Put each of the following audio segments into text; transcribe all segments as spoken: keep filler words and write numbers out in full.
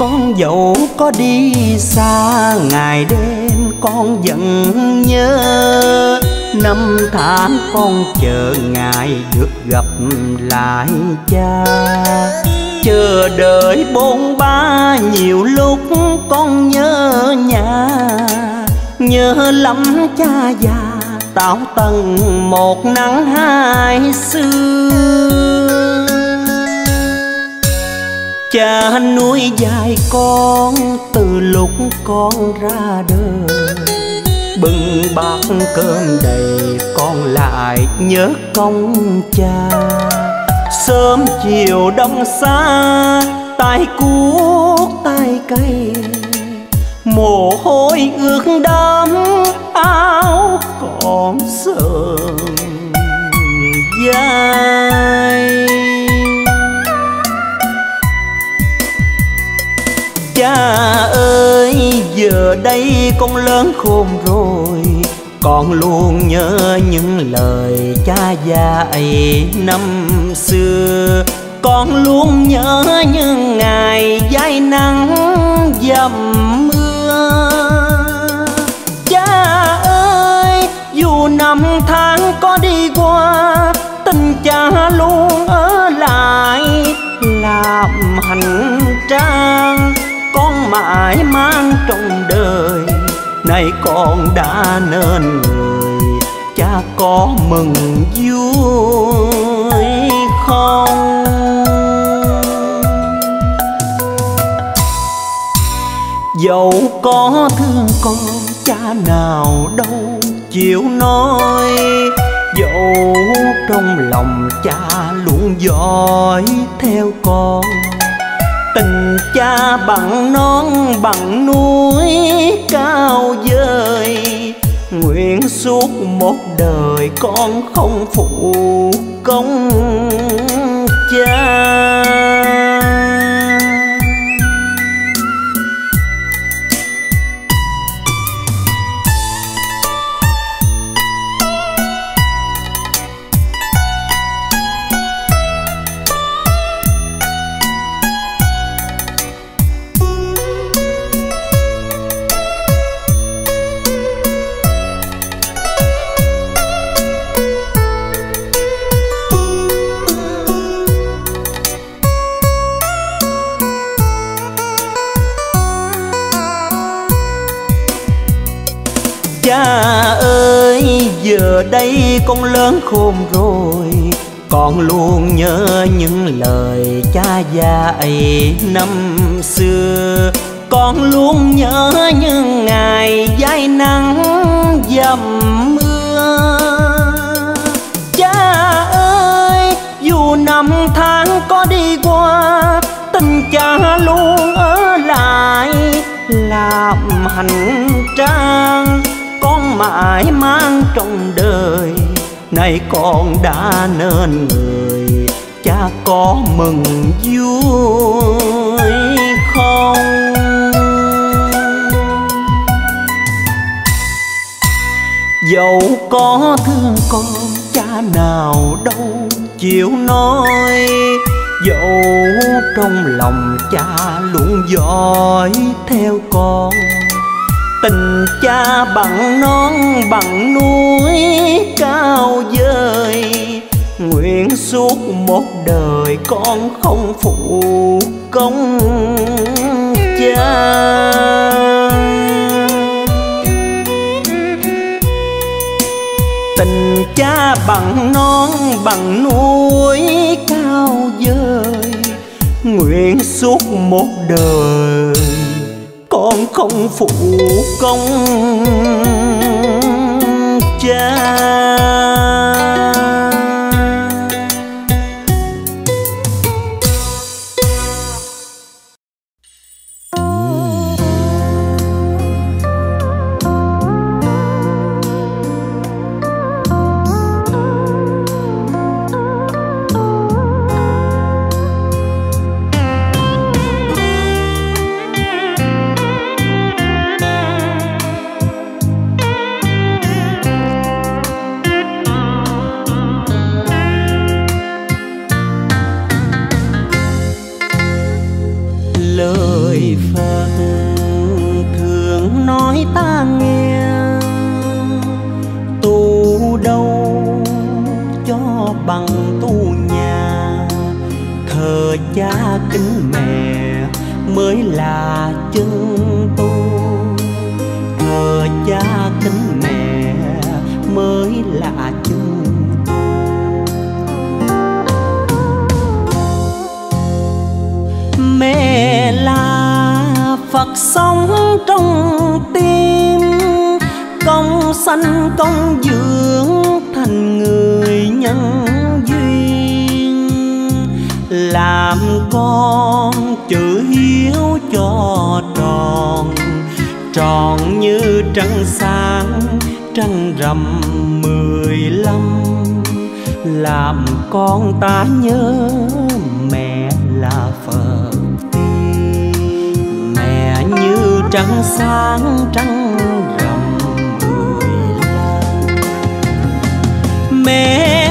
con dẫu có đi xa ngày đêm con vẫn nhớ. Năm tháng con chờ ngày được gặp lại cha, chờ đợi bôn ba nhiều lúc con nhớ nhà. Nhớ lắm cha già tảo tần một nắng hai xưa. Cha nuôi dạy con từ lúc con ra đời, bưng bát cơm đầy con lại nhớ công cha. Sớm chiều đông xa tay cuốc tay cây, mồ hôi ướt đẫm áo còn sờn vai. Cha ơi giờ đây con lớn khôn rồi, con luôn nhớ những lời cha dạy năm xưa. Con luôn nhớ những ngày dãi nắng dầm mưa. Cha ơi dù năm tháng có đi qua, tình cha luôn ở lại làm hành trang. Con mãi mang trong đời nay con đã nên người, cha có mừng vui không? Dẫu có thương con cha nào đâu chịu nói, dẫu trong lòng cha luôn dõi theo con. Tình cha bằng non bằng núi cao vời, nguyện suốt một đời con không phụ công cha. Cha ơi giờ đây con lớn khôn rồi, con luôn nhớ những lời cha dạy năm xưa. Con luôn nhớ những ngày dãi nắng dầm mưa. Cha ơi dù năm tháng có đi qua, tình cha luôn ở lại làm hành trang. Con mãi mang trong đời nay con đã nên người, cha có mừng vui không? Dẫu có thương con cha nào đâu chịu nói, dẫu trong lòng cha luôn dõi theo con. Tình cha bằng non bằng núi cao vời, nguyện suốt một đời con không phụ công cha. Tình cha bằng non bằng núi cao vời, nguyện suốt một đời con không phụ công cha. ta nghe. Tu đâu cho bằng tu nhà, thờ cha kính mẹ mới là chân tu. Thờ cha kính mẹ mới là chân tu. Mẹ là Phật sống trong tim, công sanh công dưỡng thành người nhân duyên. Làm con chữ hiếu cho tròn, tròn như trăng sáng trăng rằm mười lăm. Làm con ta nhớ mẹ là Phật tiên, mẹ như trăng sáng trăng rằm mười lăm. Mẹ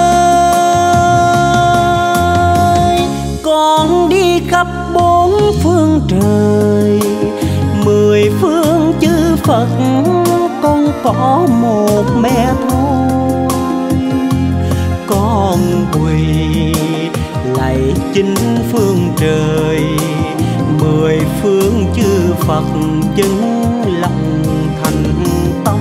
ơi, con đi khắp bốn phương trời, mười phương chư Phật con có một mẹ thôi. Con quỳ lạy chính phương trời, mười phương chư Phật chứng lòng thành tâm.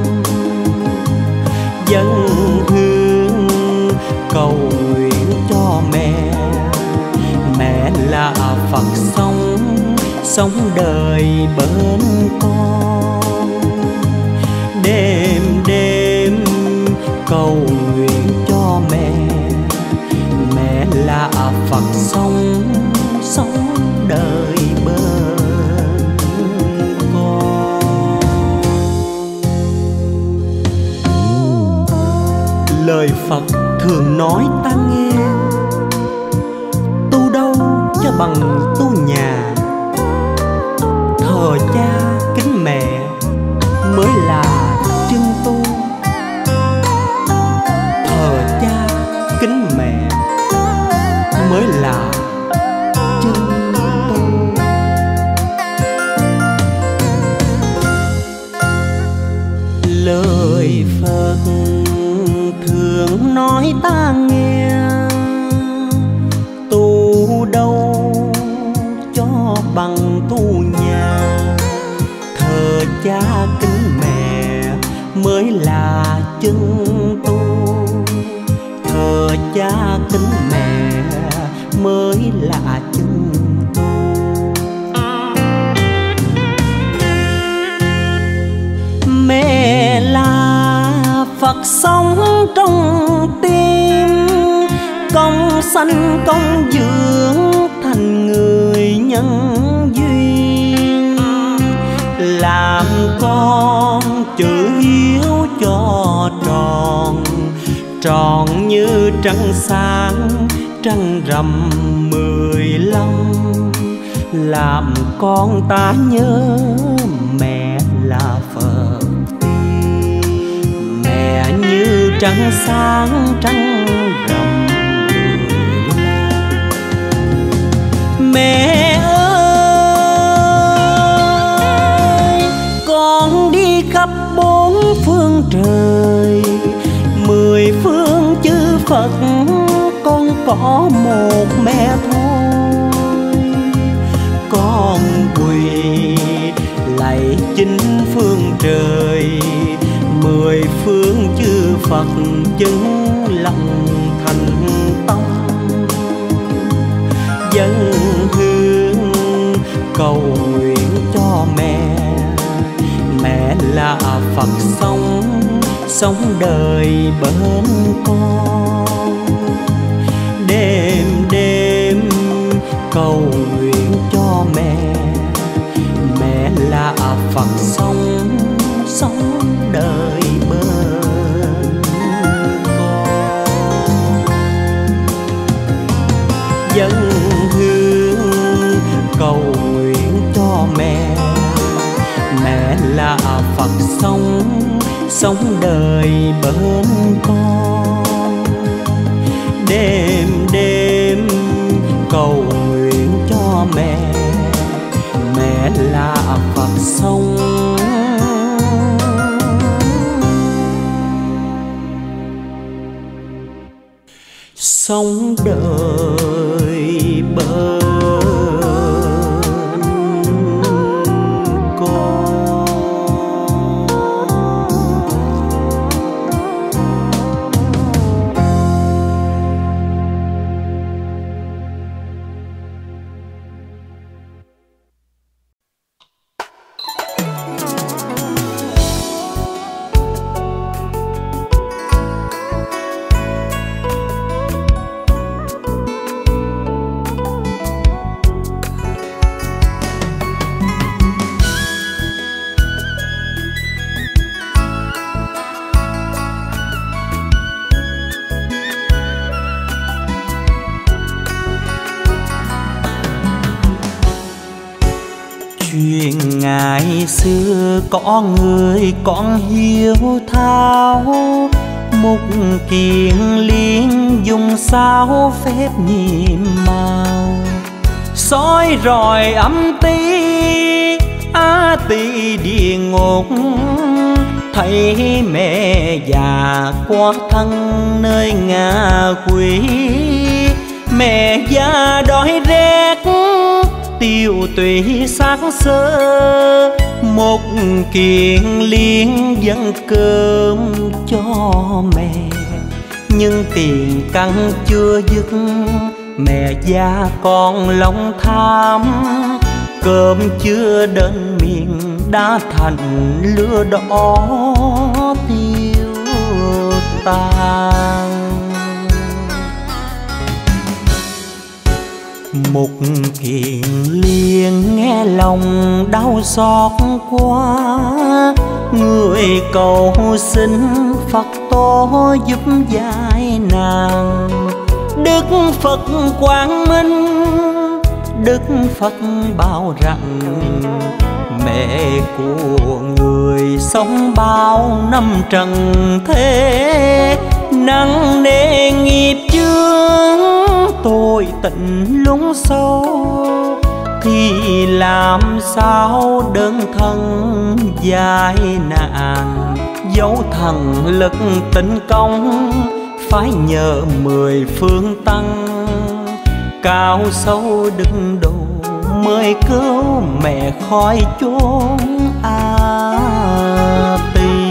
Dân hương cầu nguyện cho mẹ, mẹ là Phật sống, sống đời bên con. Đêm đêm cầu nguyện cho mẹ, mẹ là Phật sống, sống đời bên con. Lời Phật thường nói ta nghe, tu đâu cho bằng tu nhà, thờ cha kính mẹ mới là chân tu. Thờ cha kính mẹ mới là chân tu. Lời Phật thường nói ta nghe, tu đâu cho bằng tu nhà, thờ cha kính mẹ mới là chân tu. Thờ cha kính mẹ mới là chân tu. Mẹ là Phật sống trong tim, công sanh công dưỡng thành người nhân duyên. Làm con chữ hiếu cho tròn, tròn như trăng sáng trăng rằm mười lăm. Làm con ta nhớ mẹ là Phật tiên, mẹ như trăng sáng trăng rằm mười lăm. Mẹ ơi, con đi khắp bốn phương trời, mười phương chư Phật con có một mẹ thôi. Con quỳ lạy chính phương trời, mười phương chư Phật chứng lòng thành tâm. Dân hương cầu nguyện cho mẹ, mẹ là Phật sống, sống đời bên con. Đêm đêm cầu nguyện cho mẹ, mẹ là Phật sống, sống đời bên con. Dân hương cầu nguyện cho mẹ, mẹ là Phật sống, sống đời bên con. Đêm đêm cầu nguyện cho mẹ, mẹ là Phật sống, sống đời bên con. Chuyện ngày xưa có người con hiếu thảo, một kiện liên dùng sao phép nhiệm màu, soi rọi âm tí á tỳ địa ngục, thấy mẹ già quá thân nơi ngạ quỷ. Mẹ già đói rét tiêu tùy sáng sơ, một kiện liên dân cơm cho mẹ, nhưng tiền căng chưa dứt mẹ già còn lòng tham. Cơm chưa đến miệng đã thành lửa đỏ tiêu tan. Một kiện liền nghe lòng đau xót quá, người cầu xin Phật tổ giúp giải nàng. Đức Phật Quang Minh, Đức Phật bảo rằng mẹ của người sống bao năm trần thế, nặng nề nghiệp chướng tôi tình lún sâu, thì làm sao đơn thân dài nạn. Dấu thần lực tinh công phải nhờ mười phương tăng, cao sâu đứng đầu mới cứu mẹ khỏi chốn a tỳ.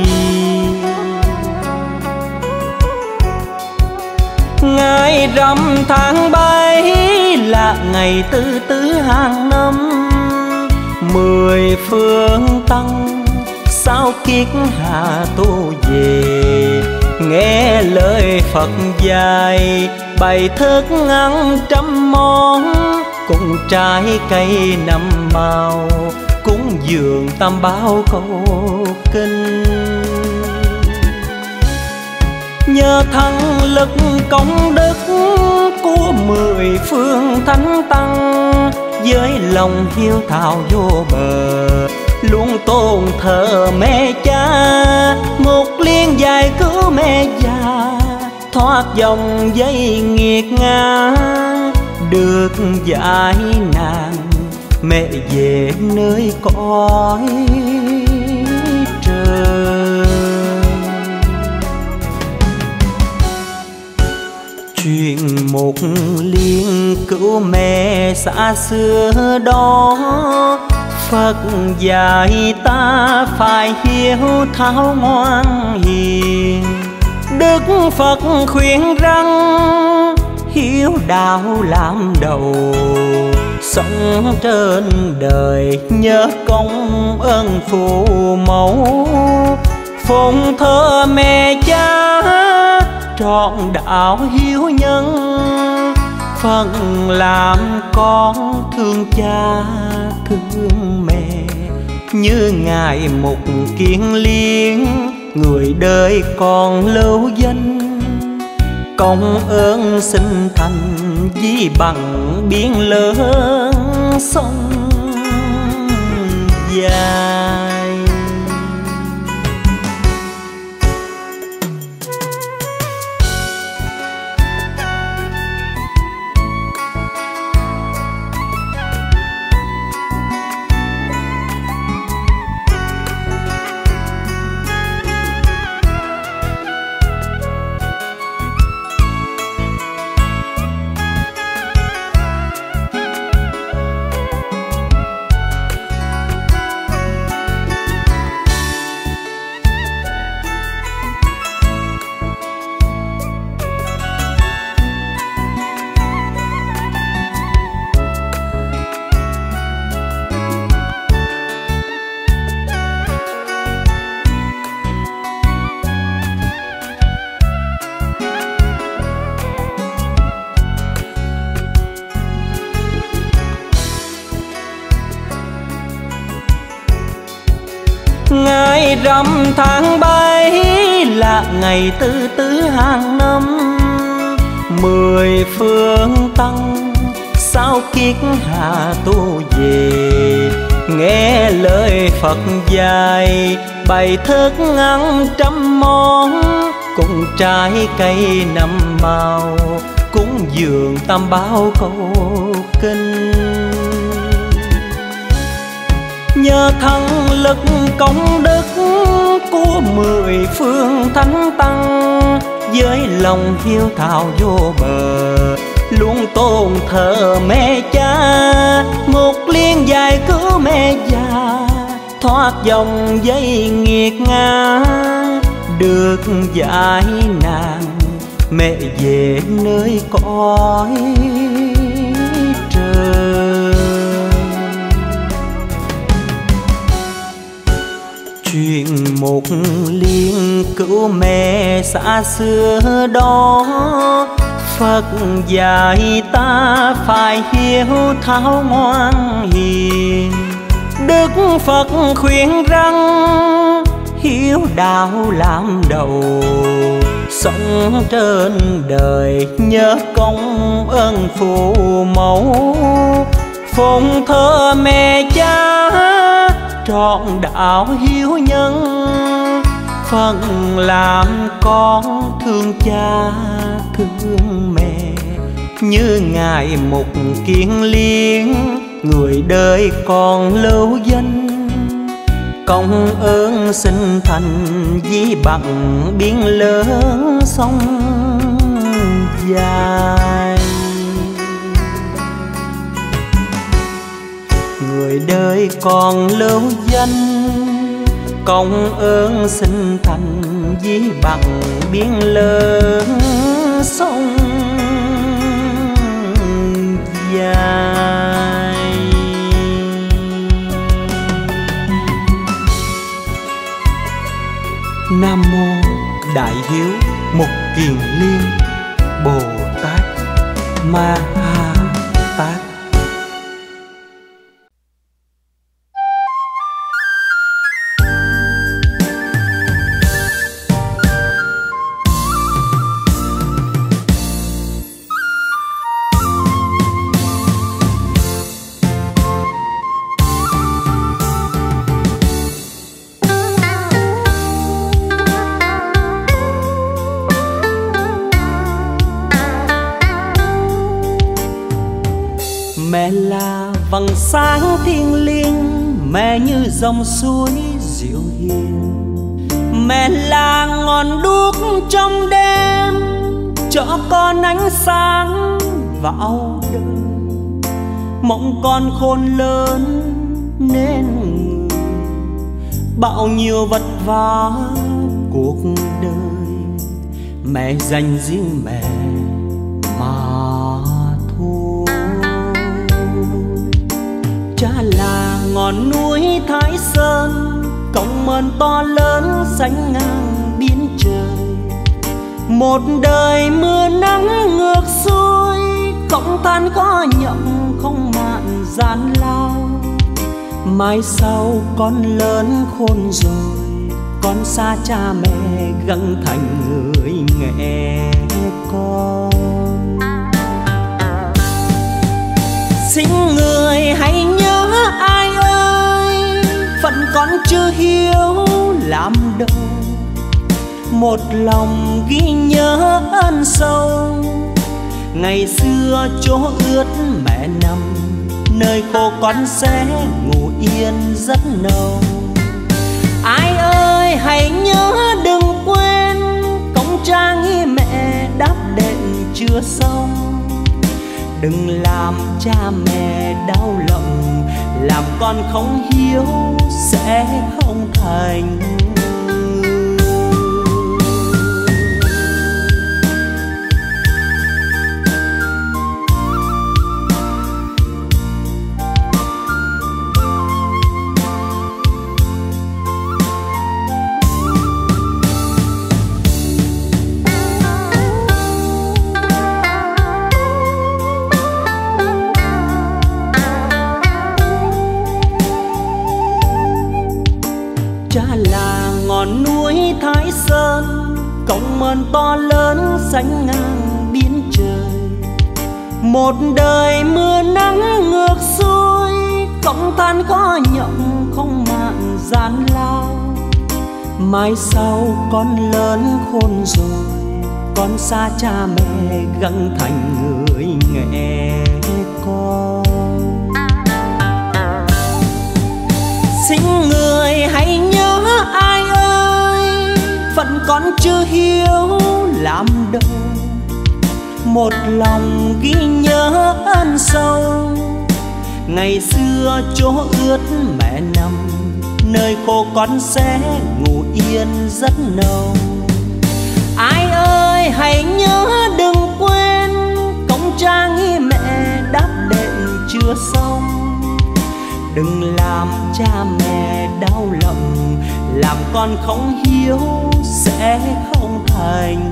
Ngày rằm tháng bảy là ngày tư tứ hàng năm, mười phương tăng sao kiết hạ tu về, nghe lời Phật dạy bày thức ăn trăm món, cùng trái cây năm màu, cúng dường tam bảo câu kinh. Nhờ thắng lực công đức của mười phương thánh tăng, với lòng hiếu thảo vô bờ luôn tôn thờ mẹ cha. Một liên dài cứu mẹ già thoát dòng dây nghiệt ngã, được giải nạn mẹ về nơi cõi trời. Chuyện một liên cứu mẹ xa xưa đó, Phật dạy ta phải hiếu thảo ngoan hiền. Đức Phật khuyên rằng hiếu đạo làm đầu, sống trên đời nhớ công ơn phụ mẫu. Phụng thờ mẹ cha trọn đạo hiếu nhân, phần làm con thương cha thương mẹ. Như ngài Mục Kiên Liên người đời còn lưu danh, công ơn sinh thành vì bằng biển lớn sông dài. ngày rằm tháng bảy là ngày tư tứ hàng năm. Mười phương tăng sao kiết hạ tu về, nghe lời Phật dạy bày thức ăn trăm món, cùng trái cây năm màu, cúng dường tam bảo câu kinh. Nhờ thắng lực công đức của mười phương thánh tăng, với lòng hiếu thảo vô bờ luôn tôn thờ mẹ cha. Một liên dài cứu mẹ già, thoát dòng dây nghiệt ngã, được giải nạn mẹ về nơi cõi trời. Chuyện một liên cứu mẹ xa xưa đó, Phật dạy ta phải hiếu thảo ngoan hiền. Đức Phật khuyên rằng hiếu đạo làm đầu, sống trên đời nhớ công ơn phụ mẫu. Phụng thờ mẹ cha trọn đạo hiếu nhân, phận làm con thương cha thương mẹ. Như ngài Mục Kiền Liên người đời còn lưu danh, công ơn sinh thành vì bằng biển lớn sông dài. Người đời còn lưu danh, công ơn sinh thành vì bằng biển lớn sông dài. Nam mô Đại Hiếu Mục Kiền Liên Bồ Tát Ma Ha Tát. Mẹ là vầng sáng thiêng liêng, mẹ như dòng suối dịu hiền. Mẹ là ngọn đuốc trong đêm, cho con ánh sáng vào đời. Mong con khôn lớn nên người, bao nhiêu vất vả cuộc đời mẹ dành riêng mẹ mà thôi. Cha là ngọn núi Thái Sơn, công ơn to lớn sánh ngang biển trời. Một đời mưa nắng ngược xuôi, không than có nhậm không mạn gian lao. Mai sau con lớn khôn rồi, con xa cha mẹ gắng thành người nghe con. Xin người hãy nhớ ai ơi, phận con chưa hiếu làm đời. Một lòng ghi nhớ ơn sâu, ngày xưa chỗ ướt mẹ nằm, nơi khô con sẽ ngủ yên rất nồng. Ai ơi hãy nhớ đừng quên, công cha nghĩ mẹ đáp đền chưa xong. Đừng làm cha mẹ đau lòng, làm con không hiếu sẽ không thành. Cha là rộng mơn to lớn xanh ngang biển trời. Một đời mưa nắng ngược xuôi, không than khó nhọc không mạn gian lao. Mai sau con lớn khôn rồi, con xa cha mẹ gắng thành người nghe con. Xin người hãy nhớ ai ơi, phận con chưa hiếu làm đâu. Một lòng ghi nhớ ân sâu, ngày xưa chỗ ướt mẹ nằm, nơi khô con sẽ ngủ yên rất nồng. Ai ơi hãy nhớ đừng quên, công cha nghĩ mẹ đáp đệm chưa xong. Đừng làm cha mẹ đau lòng, làm con không hiếu sẽ không thành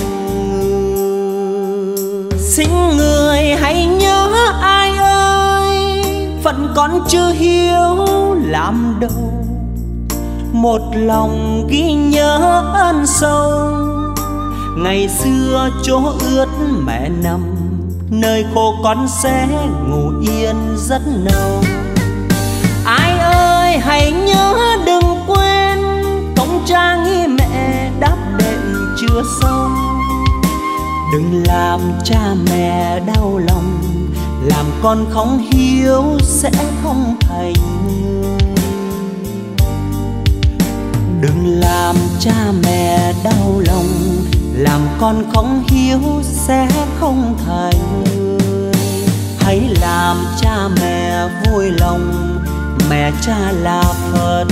người. Xin người hãy nhớ ai ơi, phận con chưa hiếu làm đâu. Một lòng ghi nhớ ân sâu, ngày xưa chỗ ướt mẹ nằm, nơi khô con sẽ ngủ yên rất nồng. Ai ơi hãy nhớ đừng quên, công cha nghĩ mẹ đáp đệm chưa xong. Đừng làm cha mẹ đau lòng, làm con không hiếu sẽ không thành người. Đừng làm cha mẹ đau lòng, làm con không hiếu sẽ không thành người. Hãy làm cha mẹ vui lòng, mẹ cha là Phật,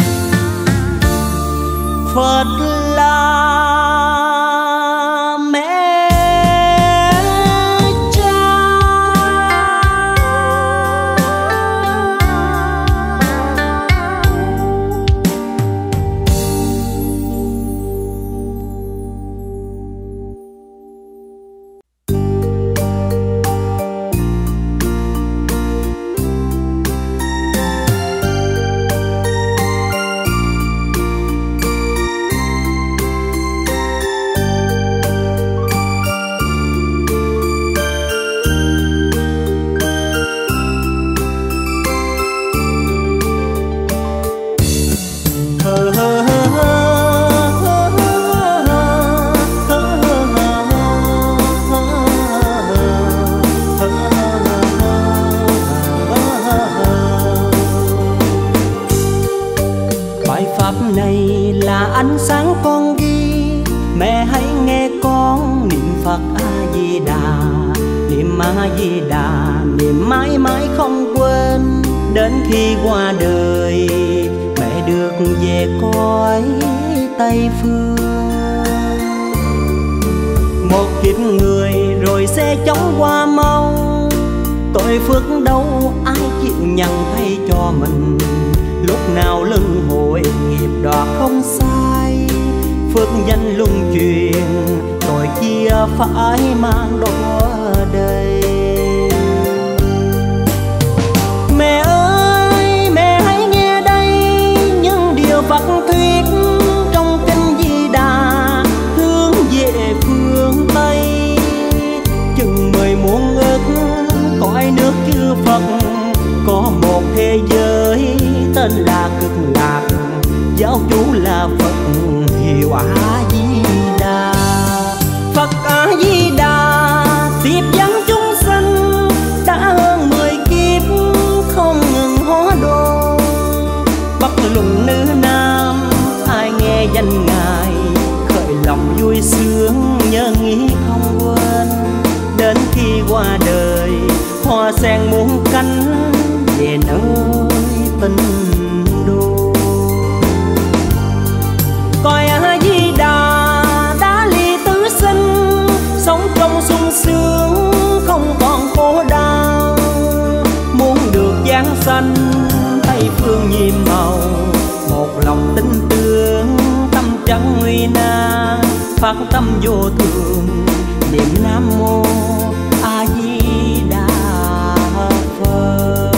Phật là mẹ cha. Ánh sáng con ghi, mẹ hãy nghe con niệm Phật A Di Đà, niệm A Di Đà, niệm mãi mãi không quên. Đến khi qua đời, mẹ được về cõi Tây Phương. Một kiếp người rồi sẽ chóng qua mau, tội phước đâu ai chịu nhận thay cho mình. Lúc nào luân hồi nghiệp đọa không sai, phước danh luân truyền, tội chia phải mang đọa đầy. Mẹ ơi mẹ hãy nghe đây, những điều Phật thuyết trong kinh Di Đà, hướng về phương Tây. Chừng mười muôn ức cõi nước chư Phật, có một thế giới tên là Cực Lạc, giáo chủ là Phật hiệu A Di Đà. Phật A Di Đà tiếp dẫn chúng sanh, đã hơn mười kiếp không ngừng hóa độ. Bất luận nữ nam ai nghe danh ngài, khởi lòng vui sướng nhớ nghĩ không quên. Đến khi qua đời hoa sen muôn cánh, về nơi tinh đô. Coi A Di Đà đã ly tứ sinh, sống trong sung sướng không còn khổ đau. Muốn được giáng sanh Tây phương nhiệm màu, một lòng tin tưởng tâm chẳng nguy nan. Phát tâm vô thường niệm Nam Mô A Di Đà Phật.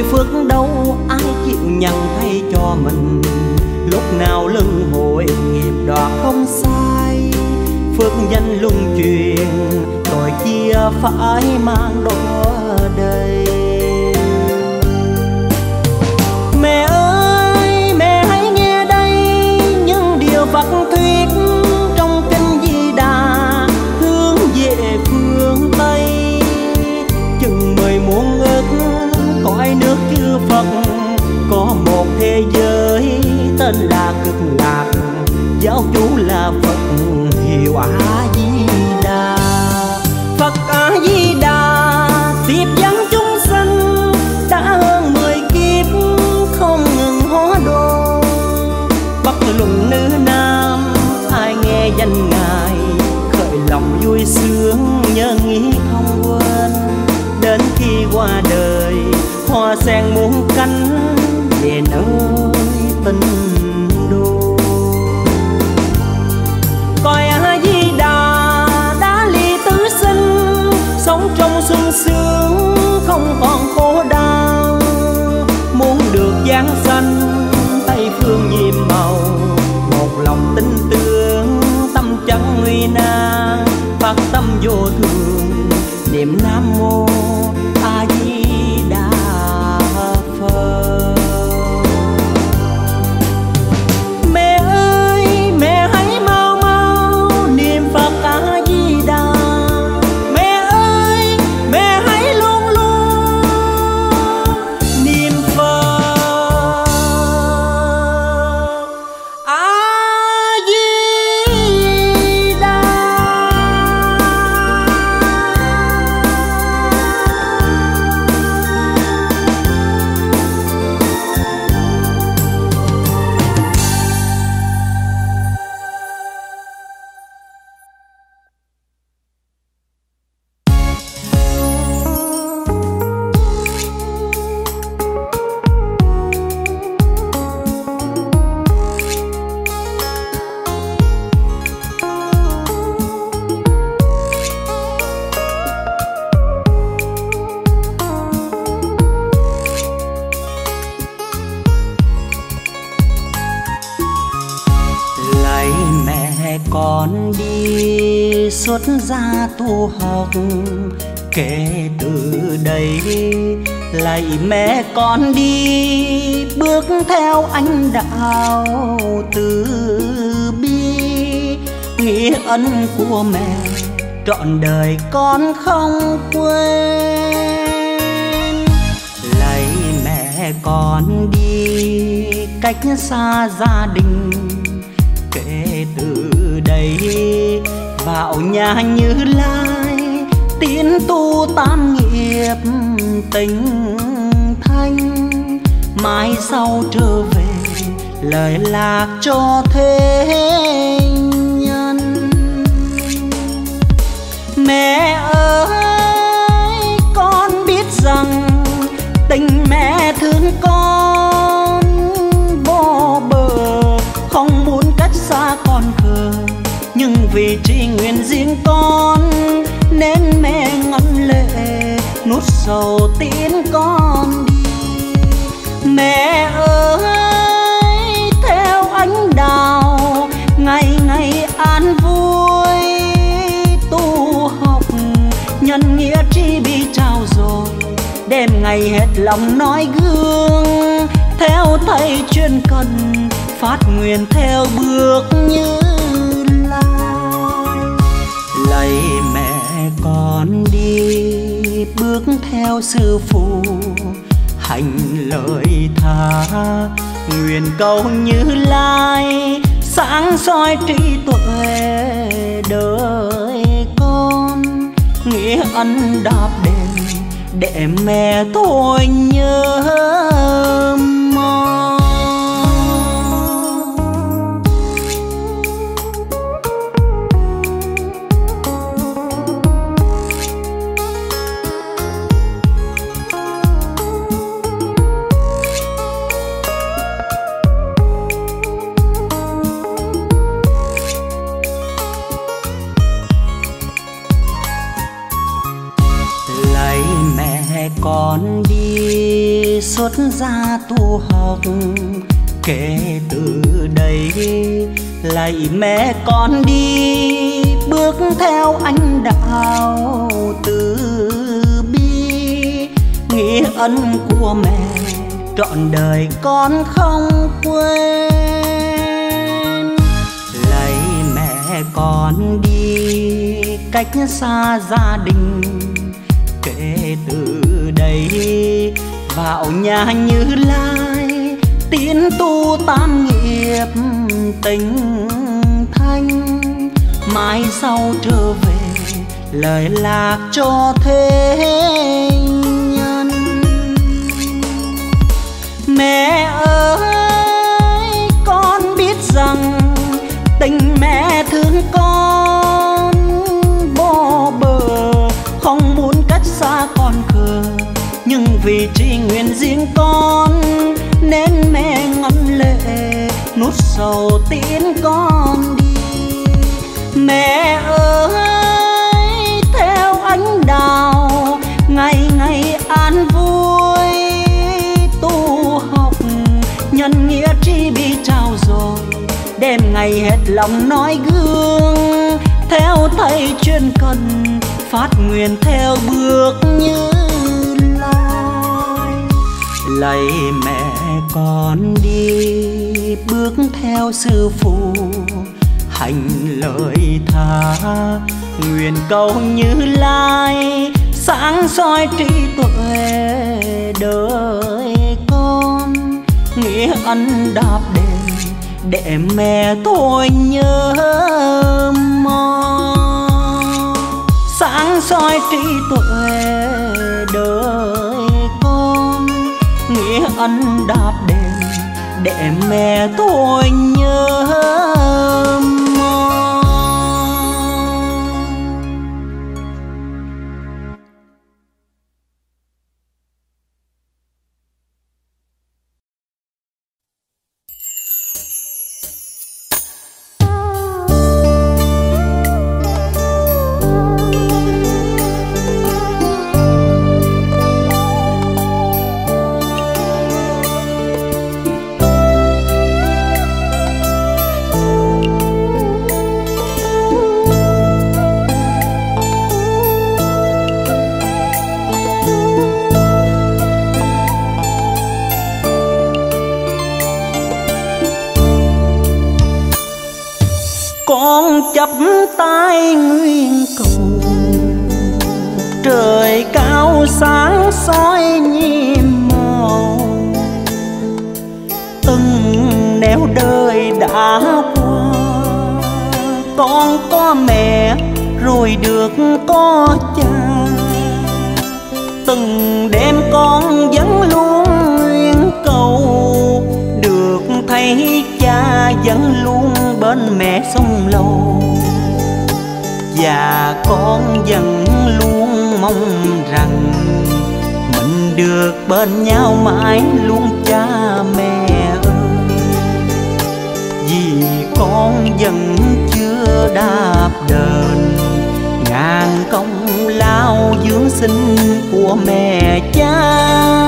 người phước đâu ai chịu nhận thay cho mình. Lúc nào luân hồi nghiệp đoạt không sai, phước danh luân truyền tội chia phải mang đỏ đầy. Mẹ ơi mẹ hãy nghe đây những điều Phật thuyết trong kinh Di Đà hướng về phương Tây. Chừng mười muôn ức cõi nước chư Phật, có một thế giới tên là Cực Lạc, giáo chủ là Phật hiệu A Di Đà. Phật A Di Đà tiếp dẫn chúng sanh đã hơn mười kiếp không ngừng hóa độ. Bất luận nữ nam ai nghe danh ngài, khởi lòng vui sướng nhớ nghĩ không quên. Đến khi qua đời hoa sen muôn cánh về nơi tinh đô. Coi A Di Đà đã ly tứ sinh, sống trong sung sướng không còn khổ đau. Muốn được giáng sanh Tây phương nhiệm màu, một lòng tin tưởng tâm chẳng nguy nan. Phát tâm vô thường niệm Nam Mô A Di Đà Phật. Mẹ ơi mẹ hãy mau mau niệm Phật A Di Đà. Mẹ ơi mẹ hãy luôn luôn niệm Phật A Di Đà. Con đi xuất gia tu học, kể từ đây lạy mẹ con đi bước theo anh đạo từ bi. Nghĩa ân của mẹ trọn đời con không quên. Lạy mẹ con đi cách xa gia đình, kể từ đây vào nhà Như Lai tiến tu tam nghiệp tình thanh. Mai sau trở về lời lạc cho thế nhân. Mẹ ơi con biết rằng tình mẹ thương con vô bờ, không muốn cách xa con khờ. Nhưng vì tri nguyện riêng con nên mẹ ngân lệ nuốt sầu tiến con đi. Mẹ ơi theo ánh đào ngày ngày an vui tu học, nhân nghĩa tri bi trao rồi đêm ngày hết lòng nói gương. Theo thầy chuyên cần phát nguyện theo bước Như Lai. Lạy mẹ con đi bước theo sư phụ, hành lời tha nguyện cầu Như Lai sáng soi trí tuệ đời con. Nghĩa ân đáp đền để mẹ thôi nhớ mong. Con đi xuất gia tu học. Kể từ đây lạy mẹ con đi, bước theo anh đạo từ bi. Nghĩa ân của mẹ trọn đời con không quên. Lạy mẹ con đi cách xa gia đình, kể từ đây vào nhà Như Lai tiến tu tam nghiệp tình thanh. Mai sau trở về lời lạc cho thế nhân. Mẹ ơi con biết rằng tình mẹ thương con bỏ bờ, không muốn cách xa con khờ. Nhưng vì tri nguyện riêng con nên mẹ ngân lệ nuốt sầu tiến con đi. Mẹ ơi theo ánh đào ngày ngày an vui tu học, nhân nghĩa tri bi trao rồi đêm ngày hết lòng nói gương. Theo thầy chuyên cần phát nguyện theo bước Như Lai. Lạy mẹ con đi bước theo sư phụ, hành lời tha nguyện cầu Như Lai sáng soi trí tuệ đời con. Nghĩa ân đáp đền để mẹ tôi nhớ mong, sáng soi trí tuệ đời con. Nghĩa ân đáp đền để mẹ tôi nhớ mong. Con chắp tay nguyện cầu trời cao sáng soi nhiệm màu. Từng nẻo đời đã qua, con có mẹ rồi được có cha. Từng đêm con vẫn luôn nguyện cầu được thấy cha vẫn luôn bên mẹ sống lâu. Và con vẫn luôn mong rằng mình được bên nhau mãi luôn cha mẹ ơi. Vì con vẫn chưa đáp đền ngàn công lao dưỡng sinh của mẹ cha.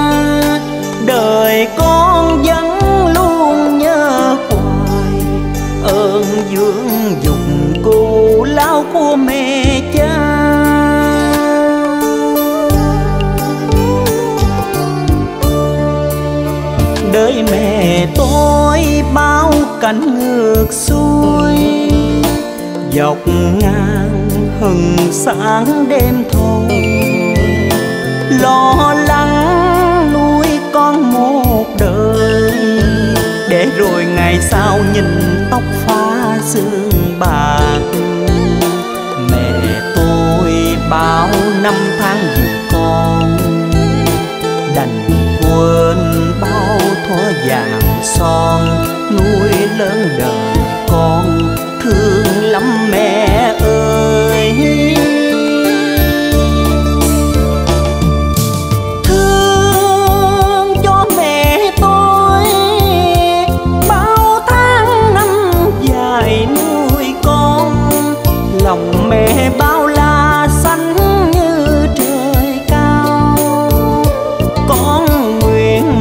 Đời con vẫn luôn nhớ hoài ơn dưỡng dục cù lao của mẹ cha. Đời mẹ tôi bao cảnh ngược xuôi, dọc ngang hừng sáng đêm thôi. Lo lắng nuôi con một đời, để rồi ngày sau nhìn tóc phá xương bạc. Mẹ tôi bao năm tháng vì con, đành quên bao thuở vàng son nuôi lớn đời con. Thương lắm mẹ ơi, thương cho mẹ tôi bao tháng năm dài nuôi con. Lòng mẹ bao la xanh như trời cao, con nguyện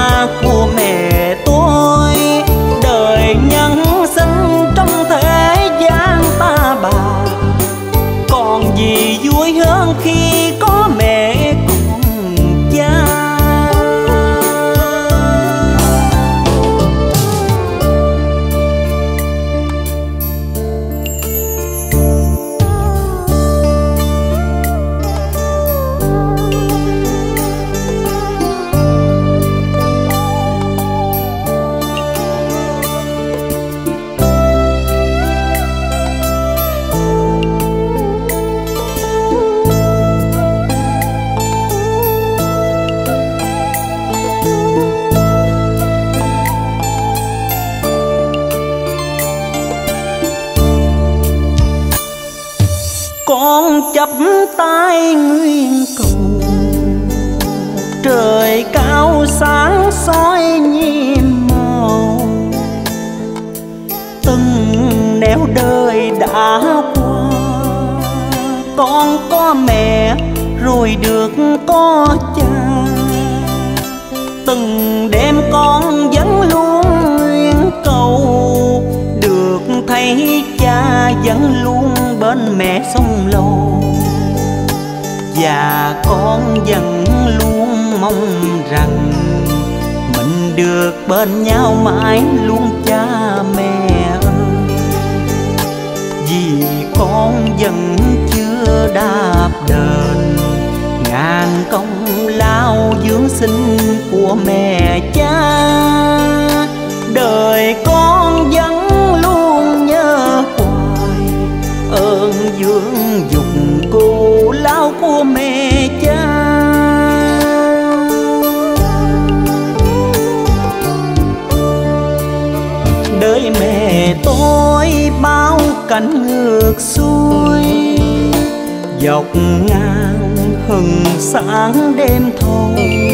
của mẹ tôi. Đời nhân sinh trong thế gian ta bà, còn gì vui hơn khi có mẹ còn cha. Con chắp tay nguyện cầu trời cao sáng soi nhiệm màu. Từng nẻo đời đã qua, con có mẹ rồi được có cha. Từng đêm con vẫn luôn nguyện cầu được thấy cha vẫn luôn bên mẹ sống lâu. Và con vẫn luôn mong rằng mình được bên nhau mãi luôn cha mẹ ơi. Vì con vẫn chưa đáp đền ngàn công lao dưỡng sinh của mẹ cha. Đời con vẫn luôn nhớ hoài ơn dưỡng dục cô lao của mẹ cha. Đời mẹ tôi bao cảnh ngược xuôi, dọc ngang hừng sáng đêm thâu.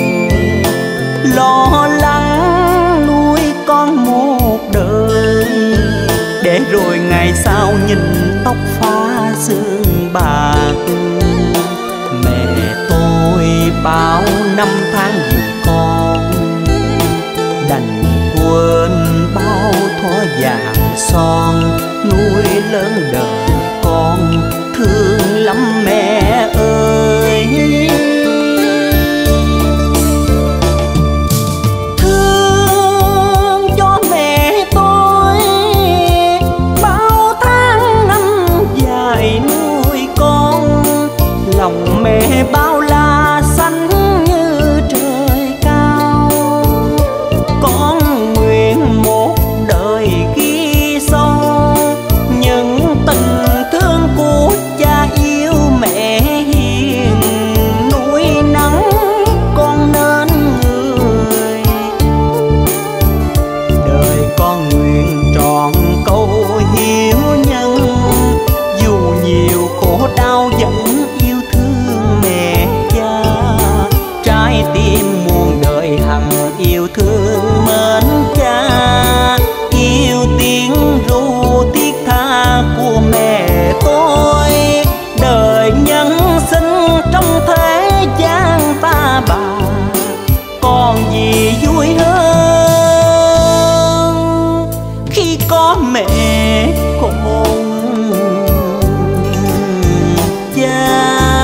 Lo lắng nuôi con một đời, để rồi ngày sau nhìn tóc phá sương bạc. Mẹ tôi bao năm tháng vì con, đành quên bao thuở vàng son. Nuôi lớn đời con thương lắm mẹ ơi. Thương cho mẹ tôi bao tháng năm dài nuôi con. Lòng mẹ bao la xanh như trời cao. Con nguyện một đời ghi sâu những tình thương của cha yêu mẹ hiền. Nuôi nắng con nên người, đời con nguyện trọn câu hiếu nhân. Dù nhiều khổ đau vẫn yêu thương mẹ cha, trái tim muôn đời hằng yêu thương mến cha. Yêu tiếng ru thiết tha của mẹ tôi, đời nhân sinh trong thế gian ta bà, còn gì vui hơn khi có mẹ còn cha.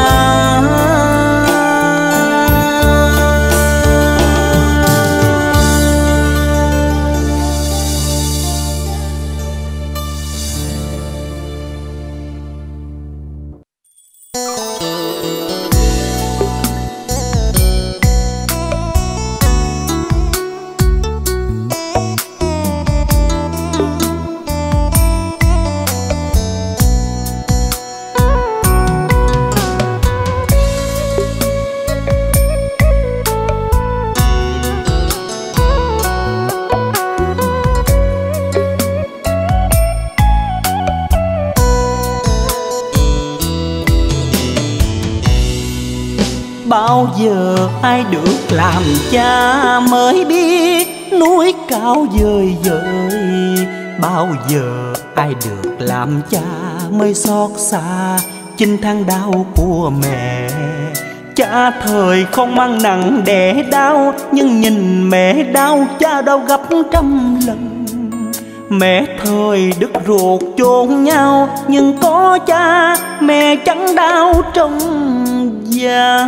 Bao giờ ai được làm cha mới biết núi cao vời vợi. Bao giờ ai được làm cha mới xót xa chinh tháng đau của mẹ. Cha thời không mang nặng đẻ đau, nhưng nhìn mẹ đau cha đau gấp trăm lần. Mẹ thời đứt ruột chôn nhau, nhưng có cha mẹ chẳng đau trong gia.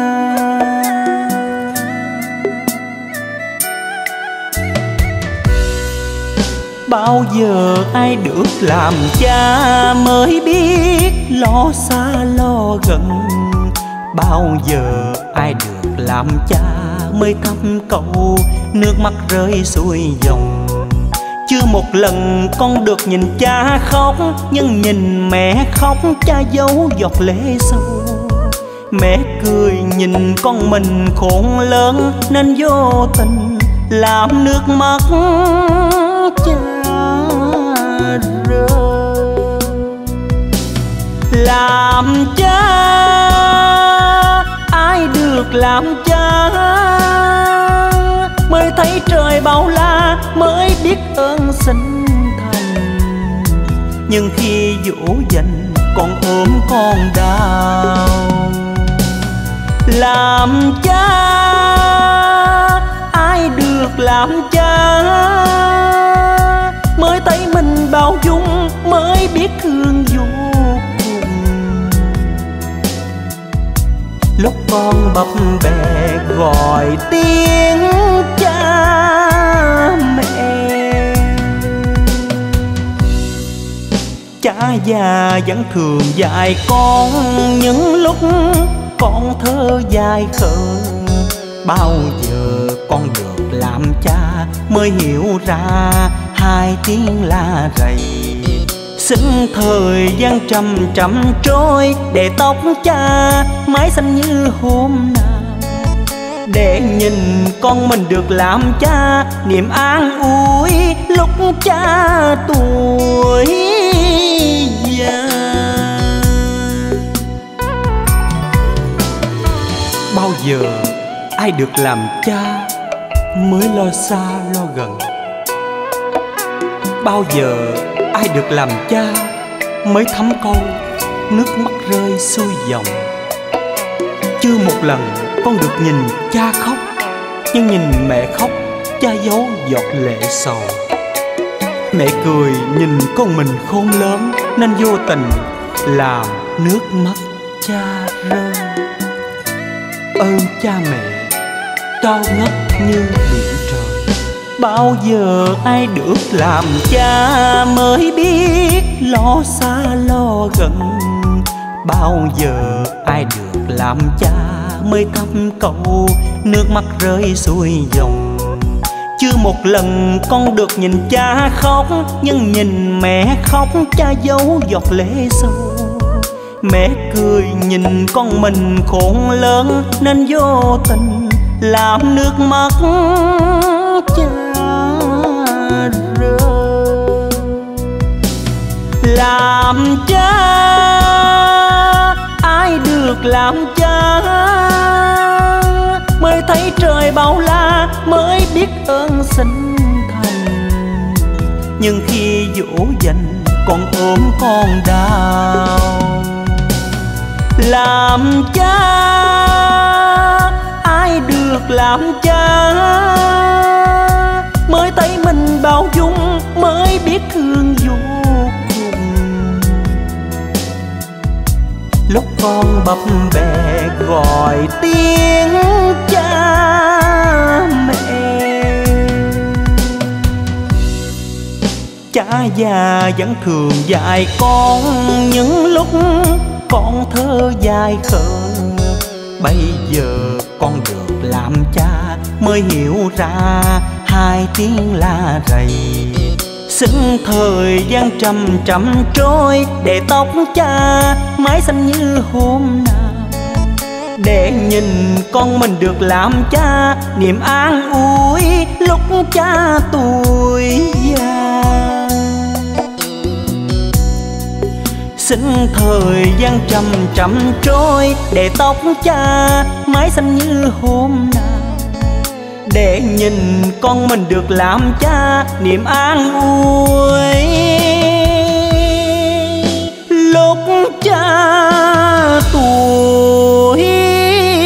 Bao giờ ai được làm cha mới biết lo xa lo gần. Bao giờ ai được làm cha mới thăm cầu nước mắt rơi xuôi dòng. Chưa một lần con được nhìn cha khóc, nhưng nhìn mẹ khóc cha giấu giọt lệ sâu. Mẹ cười nhìn con mình khôn lớn, nên vô tình làm nước mắt cha rơi. Làm cha, ai được làm cha mới thấy trời bao la, mới biết ơn sinh thành. Nhưng khi dỗ dành con ốm con đau. Làm cha, ai được làm cha mới thấy mình bao dung, mới biết thương vô cùng. Lúc con bập bẹ gọi tiếng cha mẹ, cha già vẫn thường dạy con những lúc con thơ dài khờ. Bao giờ con được làm cha mới hiểu ra hai tiếng la rầy. Xin thời gian trăm trăm trôi, để tóc cha mái xanh như hôm nào. Để nhìn con mình được làm cha, niềm an ủi lúc cha tuổi già. Bao giờ ai được làm cha mới lo xa lo gần. Bao giờ ai được làm cha mới thấm câu nước mắt rơi xuôi dòng. Chưa một lần con được nhìn cha khóc, nhưng nhìn mẹ khóc cha giấu giọt lệ sầu. Mẹ cười nhìn con mình khôn lớn, nên vô tình làm nước mắt cha rơi. Ơn cha mẹ cao ngất như biển trời. Bao giờ ai được làm cha mới biết lo xa lo gần. Bao giờ ai được làm cha mới thăm cầu nước mắt rơi xuôi dòng. Chưa một lần con được nhìn cha khóc, nhưng nhìn mẹ khóc cha giấu giọt lệ sâu. Mẹ cười nhìn con mình khôn lớn, nên vô tình làm nước mắt cha rơi. Làm cha, ai được làm cha mới thấy trời bao la, mới biết ơn sinh thành. Nhưng khi dỗ dành con ốm con đau. Làm cha, ai được làm cha mới thấy mình bao dung, mới biết thương vô cùng. Lúc con bập bẹ gọi tiếng cha mẹ, cha già vẫn thường dạy con những lúc con thơ dài khờ. Bây giờ con được làm cha mới hiểu ra hai tiếng la rầy. Xin thời gian trăm trăm trôi, để tóc cha mái xanh như hôm nào. Để nhìn con mình được làm cha, niềm an ủi lúc cha tuổi già. Xin thời gian trăm trăm trôi, để tóc cha mái xanh như hôm nào. Để nhìn con mình được làm cha, niềm an ủi lúc cha tuổi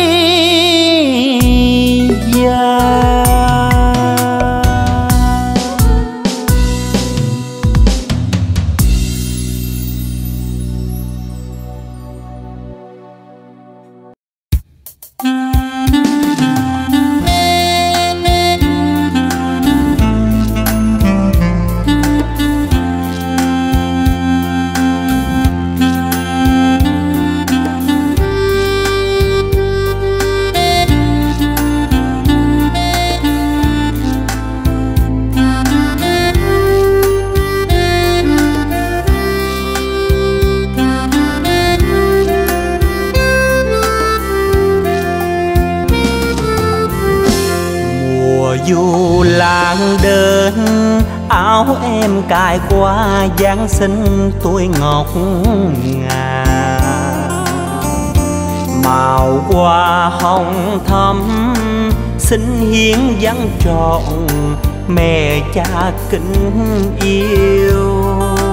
dù làng đơn áo em cài qua Giáng sinh tuổi ngọc ngà, màu hoa hồng thắm xin hiến dâng trọn mẹ cha kính yêu.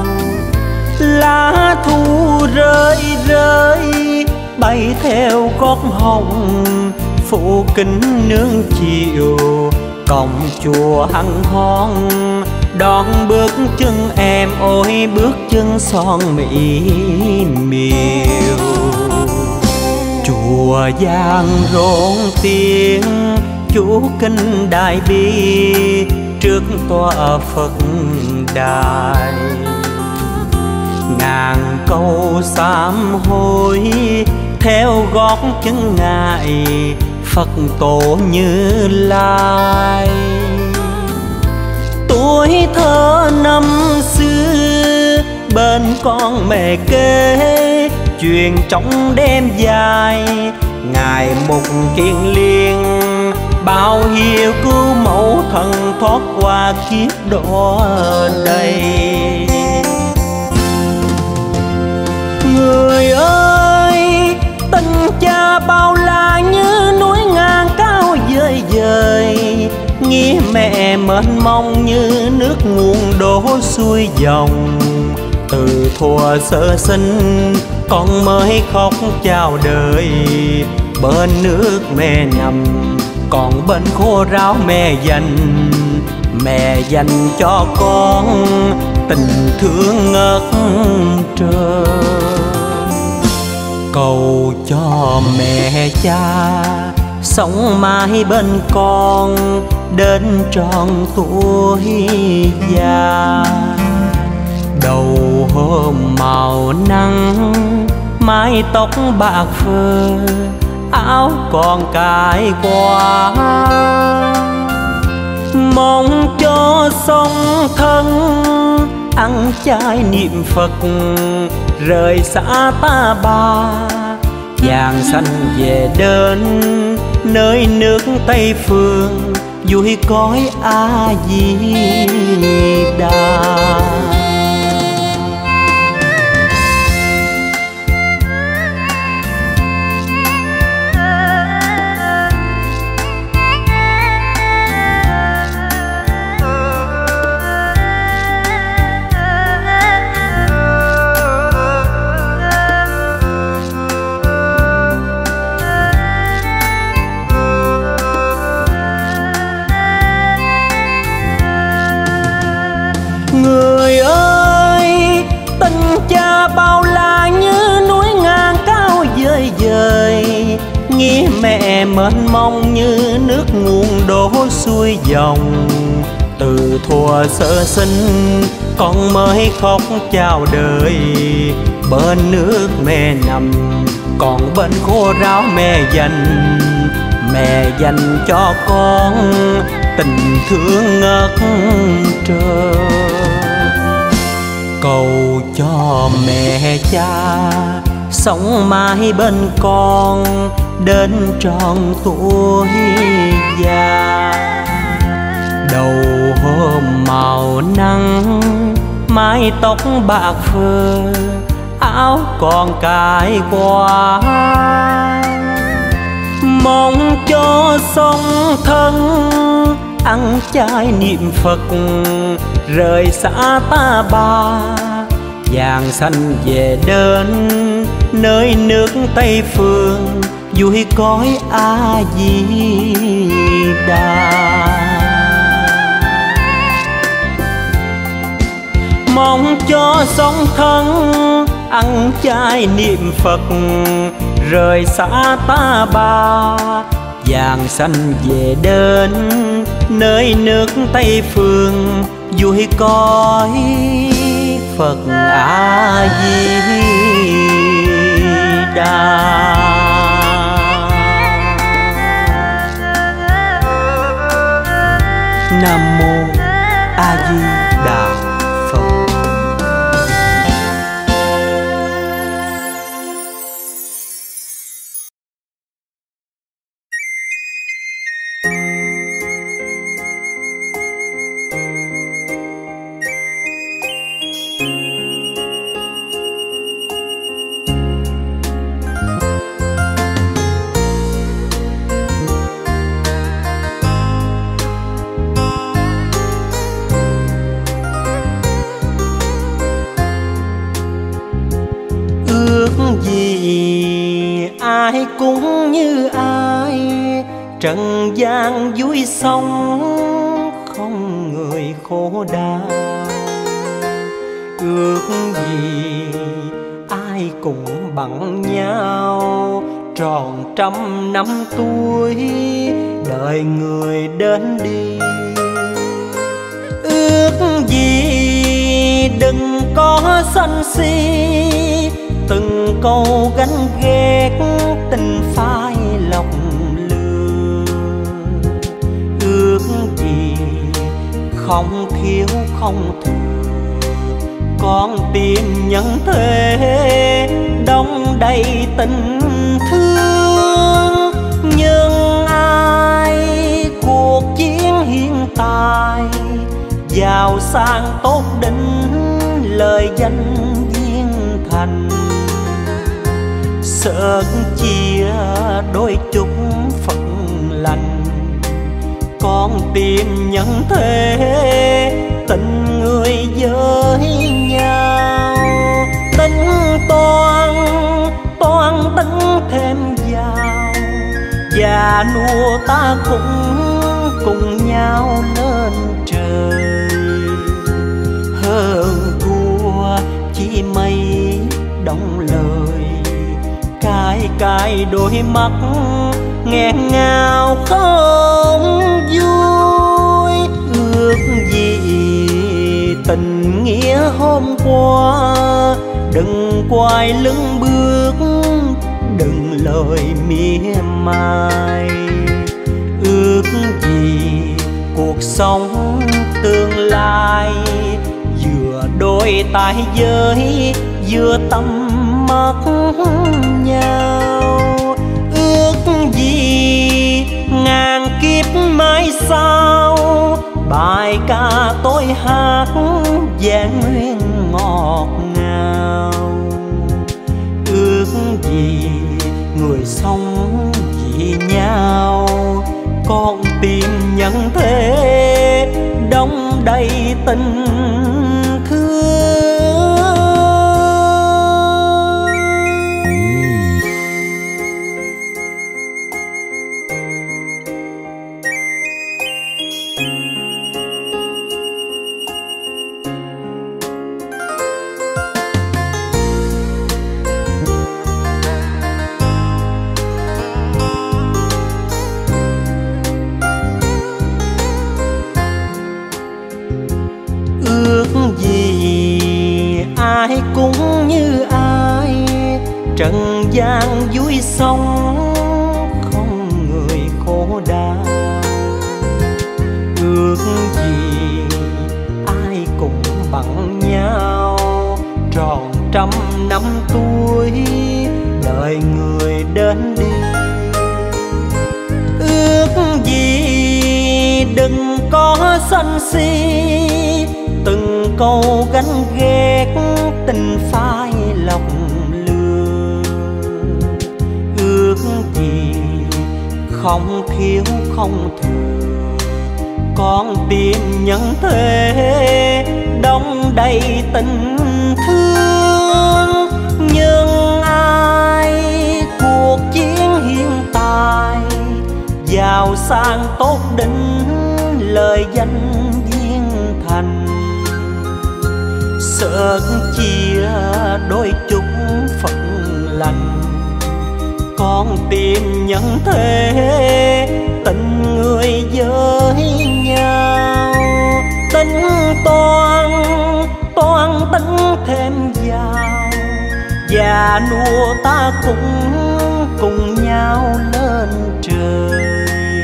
Lá thu rơi rơi bay theo gót hồng phủ kính nương chiều, cổng chùa hân hoan đón bước chân em, ôi bước chân son mỹ miều. Chùa Giang rộn tiếng chú kinh đại bi trước tòa Phật đài, ngàn câu sám hối theo gót chân ngài Phật tổ Như Lai. Tuổi thơ năm xưa bên con mẹ kế, chuyện trong đêm dài ngài Mục Kiền Liên bao hiếu cứu mẫu thần thoát qua kiếp đỏ đầy. Người ơi, tình cha bao la như núi ngang cao dời dời, nghĩa mẹ mênh mông như nước nguồn đổ xuôi dòng. Từ thuở sơ sinh con mới khóc chào đời, bên nước mẹ nằm còn bên khô ráo mẹ dành. Mẹ dành cho con tình thương ngất trời, cầu cho mẹ cha sống mãi bên con đến tròn tuổi già. Đầu hôm màu nắng mái tóc bạc phơ, áo còn cài qua, mong cho song thân ăn chay niệm Phật rời xa ta bà. Vàng xanh về đến nơi nước Tây Phương, vui cõi A Di Đà. Người ơi, tình cha bao la như núi ngang cao dời dời, nghĩa mẹ mênh mông như nước nguồn đổ xuôi dòng. Từ thuở sơ sinh con mới khóc chào đời, bên nước mẹ nằm còn bên khô ráo mẹ dành. Mẹ dành cho con tình thương ngất trời, cầu cho mẹ cha sống mãi bên con đến tròn tuổi già. Đầu hôm màu nắng mái tóc bạc phơ, áo còn cài qua, mong cho song thân ăn chay niệm Phật rời xa ta bà. Vàng xanh về đến nơi nước Tây Phương, vui cõi A Di Đà. Mong cho song thân ăn chay niệm Phật rời xa ta bà. Vàng xanh về đến nơi nước Tây Phương, vui cõi Phật A Di Đà. Nam mô A Di Đà Phật. trần gian vui sống không người khổ đau. Ước gì ai cũng bằng nhau tròn trăm năm tuổi đợi người đến đi. Ước gì đừng có sân si từng câu ganh ghét tình phai lòng lừa. Ước gì không thiếu không thừa con tim nhân thế đong đầy tình thương. Nhưng ai cuộc chiến hiện tại giàu sang tốt đỉnh lời danh viên thành, sớm chia đôi chút phận lành con tim nhân thế tình người với nhau. Tính toán toán tính thêm vào già nua ta cũng cùng nhau lên trời. Hơn thua chỉ mây đông lời cay cay đôi mắt nghẹn ngào không vui. Ước gì tình nghĩa hôm qua đừng quay lưng bước đừng lời mỉa mai. Ước gì cuộc sống tương lai vừa đôi tay giới vừa tâm mắt nhau. Ước gì ngàn kiếp mãi sau bài ca tôi hát vẹn nguyên ngọt ngào. Ước gì người sống vì nhau con tim nhân thế đong đầy tình thương. Ai cũng như ai trần gian vui sống không người khổ đau. Ước gì ai cũng bằng nhau tròn trăm năm tuổi đợi người đến đi. Ước gì đừng có sân si từng câu ganh ghét tình phai lòng lừa. Ước gì không thiếu không thừa con tim nhân thế đong đầy tình thương. Nhưng ai cuộc chiến hiện tại giàu sang tốt đỉnh lời danh viên thành, sớm chia đôi chút phận lành con tim nhân thế tình người với nhau. Tính toán toán tính thêm vào già nua ta cũng cùng nhau lên trời.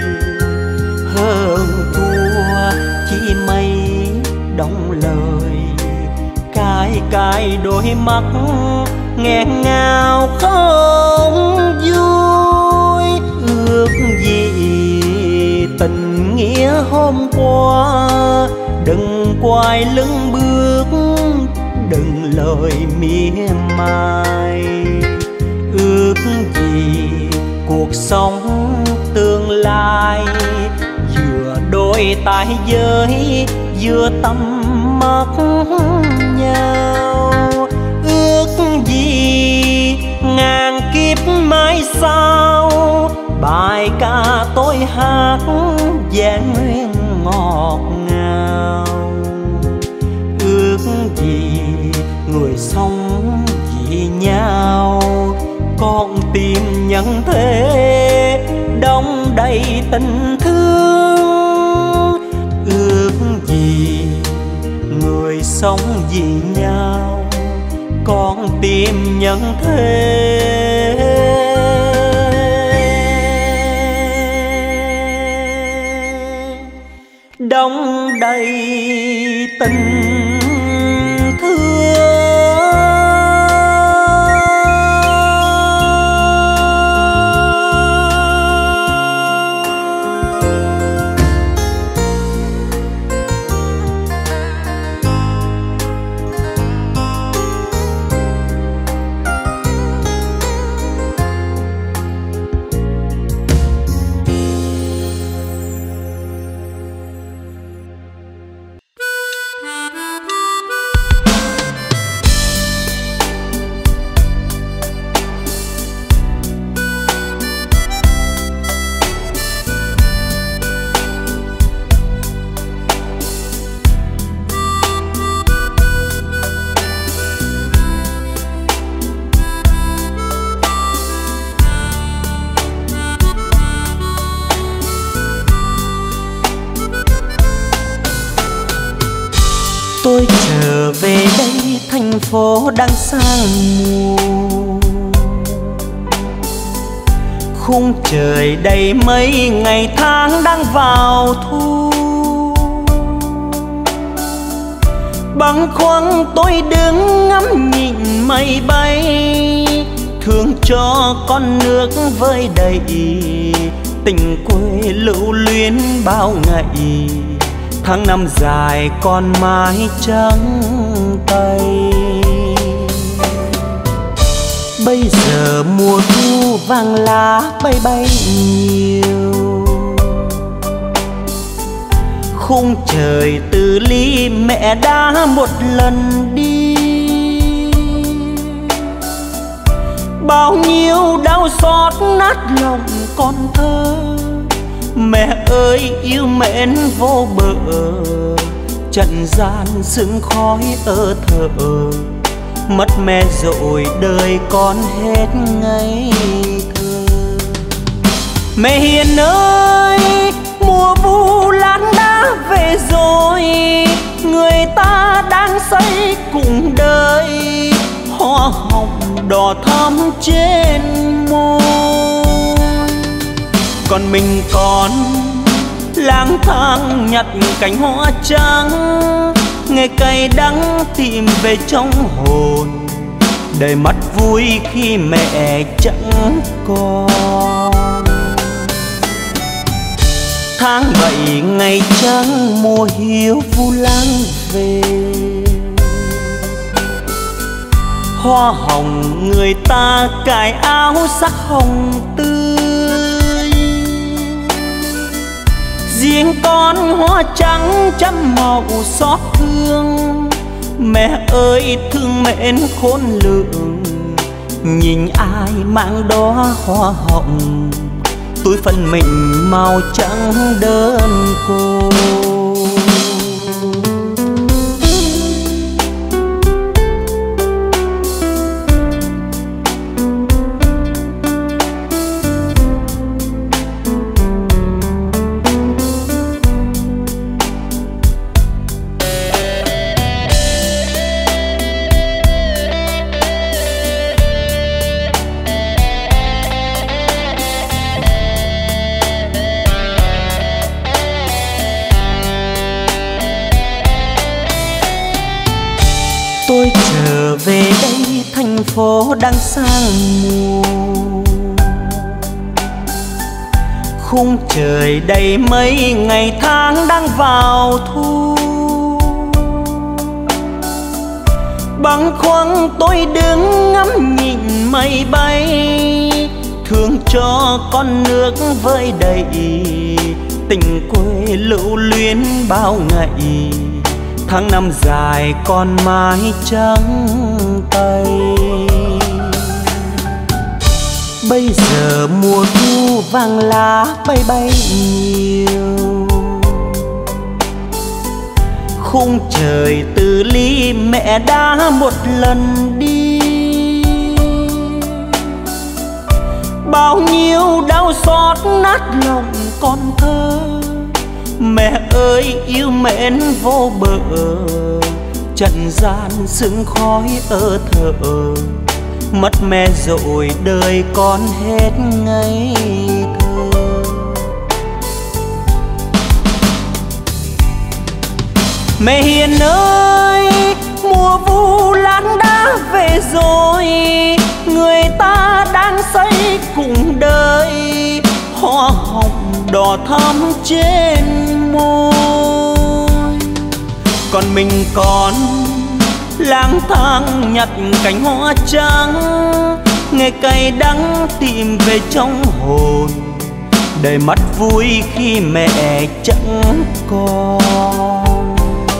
Hơn thua chỉ mây đông lời cay cay đôi mắt nghẹn ngào không vui. Ước gì tình nghĩa hôm qua đừng quay lưng bước đừng lời mỉa mai. Ước gì cuộc sống tương lai vừa đôi tay giới vừa tâm mắt nhau. Ước gì ngàn kiếp mãi sau bài ca tôi hát vẹn nguyên ngọt ngào. Ước gì người sống vì nhau, con tim nhân thế đong đầy tình thương. Ước gì người sống vì nhau, con tim nhân thế đong đầy tình thương. Tôi trở về đây thành phố đang sang mùa, khung trời đầy mây ngày tháng đang vào thu. Bâng khuâng tôi đứng ngắm nhìn mây bay, thương cho con nước vơi đầy tình quê lưu luyến bao ngày. Tháng năm dài con mái trắng tay, bây giờ mùa thu vàng lá bay bay nhiều. Khung trời từ ly mẹ đã một lần đi, bao nhiêu đau xót nát lòng con thơ. Mẹ ơi yêu mến vô bờ, trần gian sương khói ơ thở. Mất mẹ rồi đời con hết ngây thơ. Mẹ hiền ơi mùa vu lan đã về rồi, người ta đang xây cùng đời. Hoa hồng đỏ thắm trên môi, còn mình còn lang thang nhặt cành hoa trắng. Nghe cay đắng tìm về trong hồn, đời mắt vui khi mẹ chẳng còn. Tháng bảy ngày trắng mùa hiu vu lan về, hoa hồng người ta cài áo sắc hồng tươi. Riêng con hoa trắng trăm màu xót thương, mẹ ơi thương mến khôn lường. Nhìn ai mang đóa hoa hồng, túi phần mình màu trắng đơn côi. Tôi trở về đây thành phố đang sang mùa, khung trời đầy mây ngày tháng đang vào thu. Bâng khuâng tôi đứng ngắm nhìn mây bay, thương cho con nước vơi đầy tình quê lưu luyến bao ngày. Tháng năm dài con mái trắng tay, Bây giờ mùa thu vàng lá bay bay nhiều, khung trời từ ly mẹ đã một lần đi. Bao nhiêu đau xót nát lòng con thơ, mẹ ơi yêu mến vô bờ, trần gian sương khói ơ thở. Mất mẹ rồi đời con hết ngây thơ. Mẹ hiền ơi, mùa vu lan đã về rồi, người ta đang xây cùng đời, hoa hồng đỏ thắm trên môi. Còn mình còn lang thang nhặt cành hoa trắng, nghe cay đắng tìm về trong hồn, đầy mắt vui khi mẹ chẳng còn.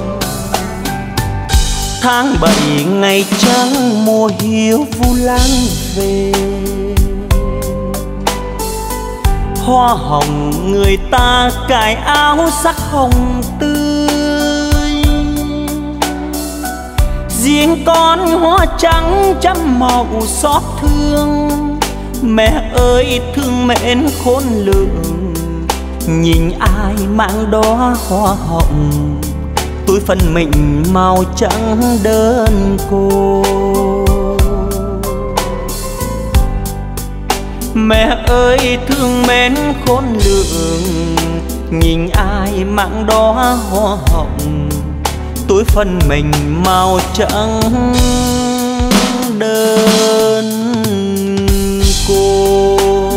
Tháng bảy ngày trắng mùa hiu vu lan về, hoa hồng người ta cài áo sắc hồng tươi, riêng con hoa trắng trăm màu xót thương. Mẹ ơi thương mến khôn lường, nhìn ai mang đóa hoa hồng, túi phần mình màu trắng đơn côi. Mẹ ơi thương mến khôn lường, nhìn ai mang đóa hoa hồng, túi phần mình màu trắng đơn côi.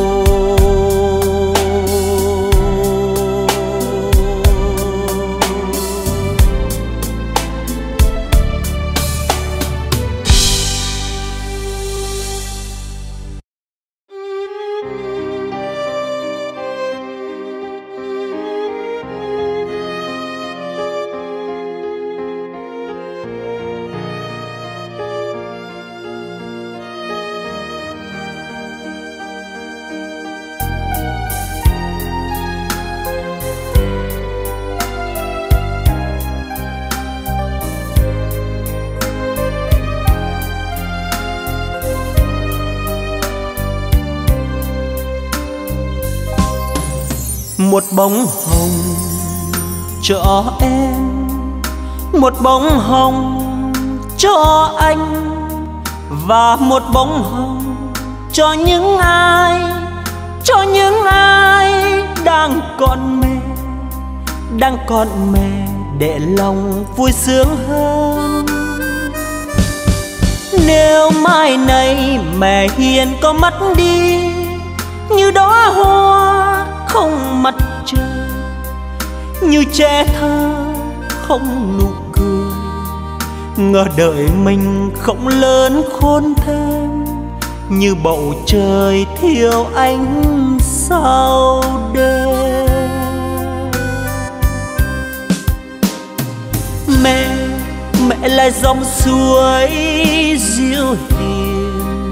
Một bông hồng cho em, một bông hồng cho anh, và một bông hồng cho những ai, cho những ai đang còn mẹ, đang còn mẹ để lòng vui sướng hơn. Nếu mai này mẹ hiền có mất đi như đóa hoa không mặt trời, như trẻ thơ không nụ cười, ngờ đời mình không lớn khôn thêm, như bầu trời thiếu ánh sao đêm. Mẹ, mẹ là dòng suối diệu hiền,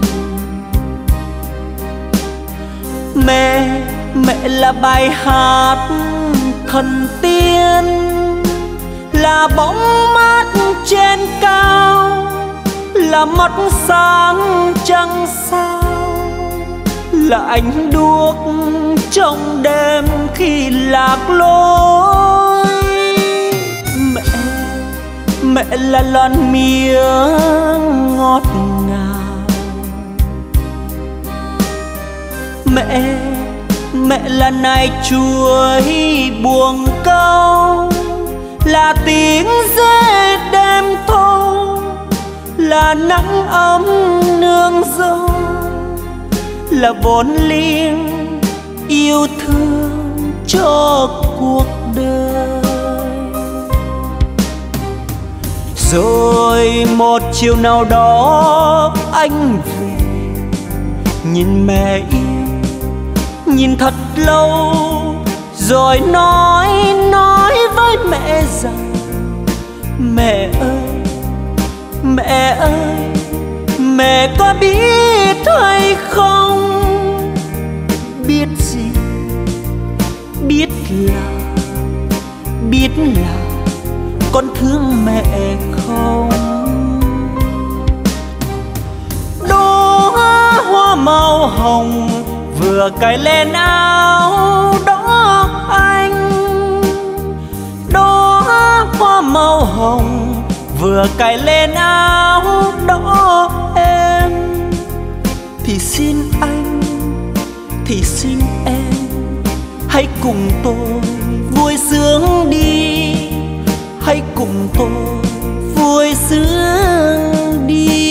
mẹ, mẹ là bài hát thần tiên, là bóng mát trên cao, là mắt sáng trăng sao, là ánh đuốc trong đêm khi lạc lối. Mẹ, mẹ là lon mía ngọt ngào, mẹ, mẹ là nai chuối buồng câu, là tiếng dê đêm thâu, là nắng ấm nương dâu, là vốn liêng yêu thương cho cuộc đời. Rồi một chiều nào đó anh về, nhìn mẹ yêu, nhìn thật lâu, rồi nói nói với mẹ rằng: mẹ ơi, mẹ ơi, mẹ có biết hay không, biết là, biết là con thương mẹ không? Đóa hoa màu hồng vừa cài lên áo đó anh, đóa hoa màu hồng vừa cài lên áo đó em. Thì xin anh, thì xin em, hãy cùng tôi vui sướng đi, hãy cùng tôi vui sướng đi.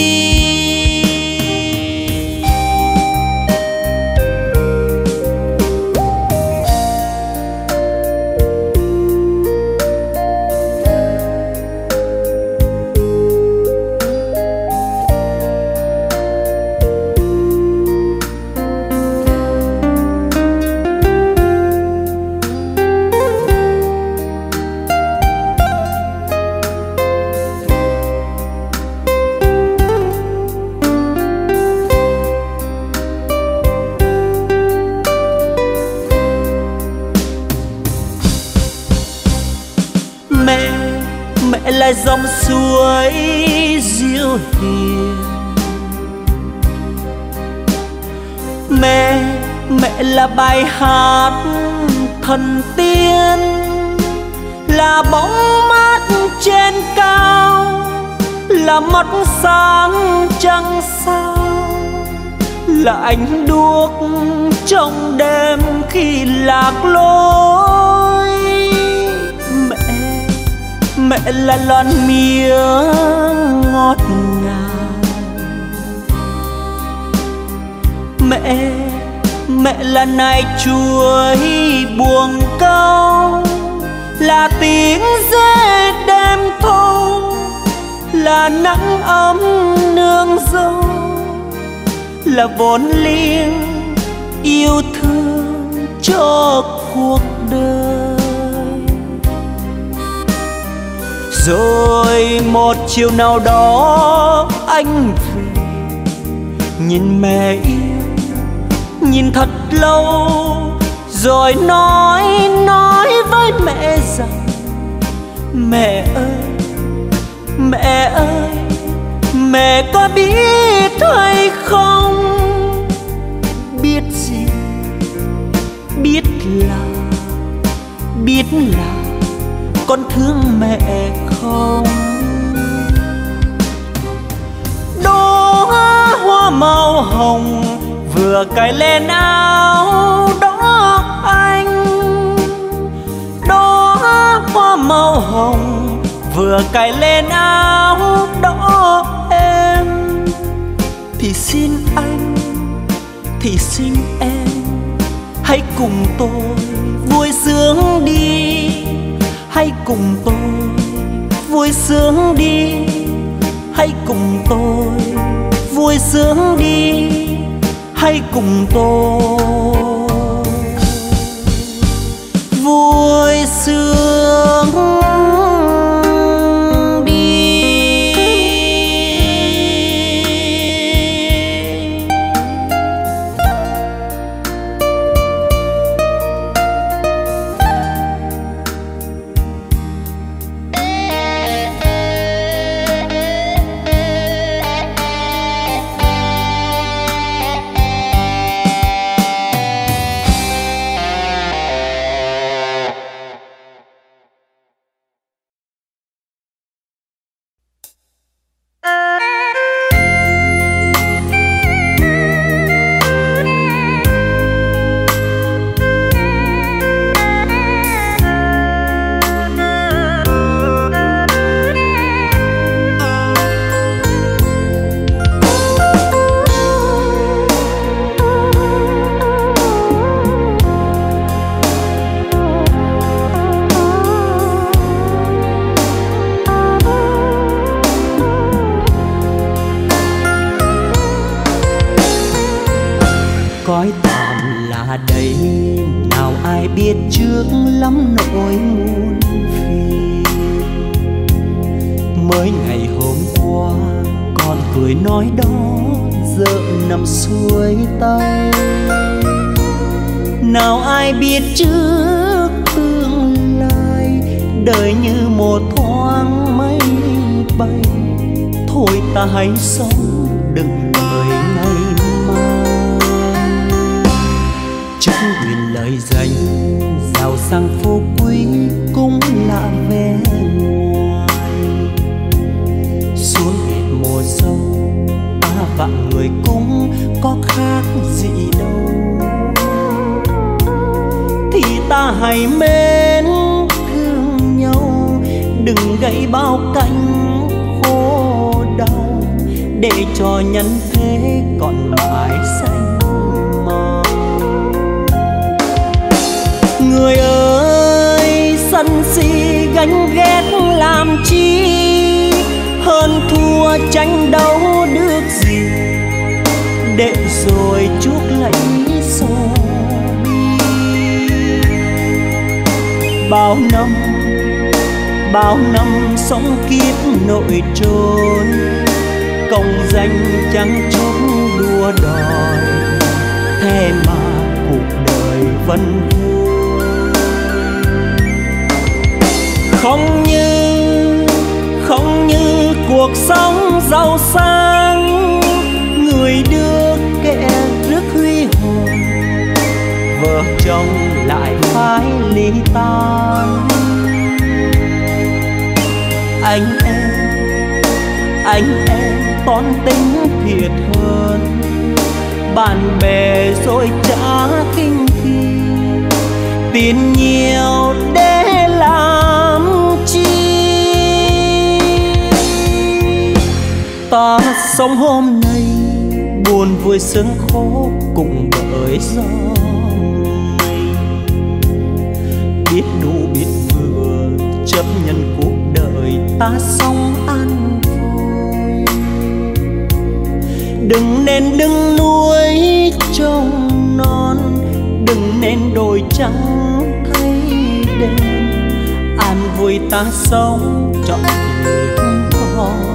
Là dòng suối diệu hiền, mẹ mẹ là bài hát thần tiên, là bóng mát trên cao, là mắt sáng trăng sao, là ánh đuốc trong đêm khi lạc lối. Mẹ là lon mía ngọt ngào, mẹ mẹ là nai chuối buồng câu, là tiếng dê đêm thâu, là nắng ấm nương dâu, là vốn liêng yêu thương cho cuộc đời. Rồi một chiều nào đó anh về, nhìn mẹ yêu, nhìn thật lâu, rồi nói nói với mẹ rằng: mẹ ơi, mẹ ơi, mẹ có biết hay không? Biết gì? Biết là, biết là con thương mẹ không? Đóa hoa màu hồng vừa cài lên áo đó anh, đóa hoa màu hồng vừa cài lên áo đó em. Thì xin anh, thì xin em, hãy cùng tôi vui sướng đi, hãy cùng tôi vui sướng đi, hãy cùng tôi vui sướng đi, hãy cùng tôi vui sướng đi. Cõi tạm là đây, nào ai biết trước lắm nỗi muôn phiền. Mới ngày hôm qua còn cười nói đó, giờ nằm xuôi tay. nào ai biết trước tương lai. Đời như một thoáng mây bay, thôi ta hãy sống đừng đợi ngày mai. Chẳng quyền lời dành giàu sang phú quý cũng là vẻ ngoài. Xuống hết mùa dâu ta vạn người cũng có khác gì đâu. Thì ta hãy mến thương nhau, đừng gãy bao cánh khô đau, để cho nhân thế còn mãi xanh màu. Người ơi sân si ganh ghét làm chi, hơn thua tranh đấu được gì, để rồi chuốc lấy xô bi. Bao năm bao năm sống kiếp nội trốn, công danh chẳng chốt đua đòi, thế mà cuộc đời vẫn vui. Không như không như cuộc sống giàu sang, người đưa kẻ rước huy hoàng, vợ chồng lại phải ly tan. Anh em anh em toan tính thiệt hơn, bạn bè rồi trả kinh khi, tiền nhiều để làm chi. Ta sống hôm nay buồn vui sướng khổ cùng bởi gió mây, biết đủ biết vừa chấp nhận cuộc đời ta sống an vui. Đừng nên đứng nuôi trông non, đừng nên đổi trắng thay đen, an vui ta sống trọn đời con.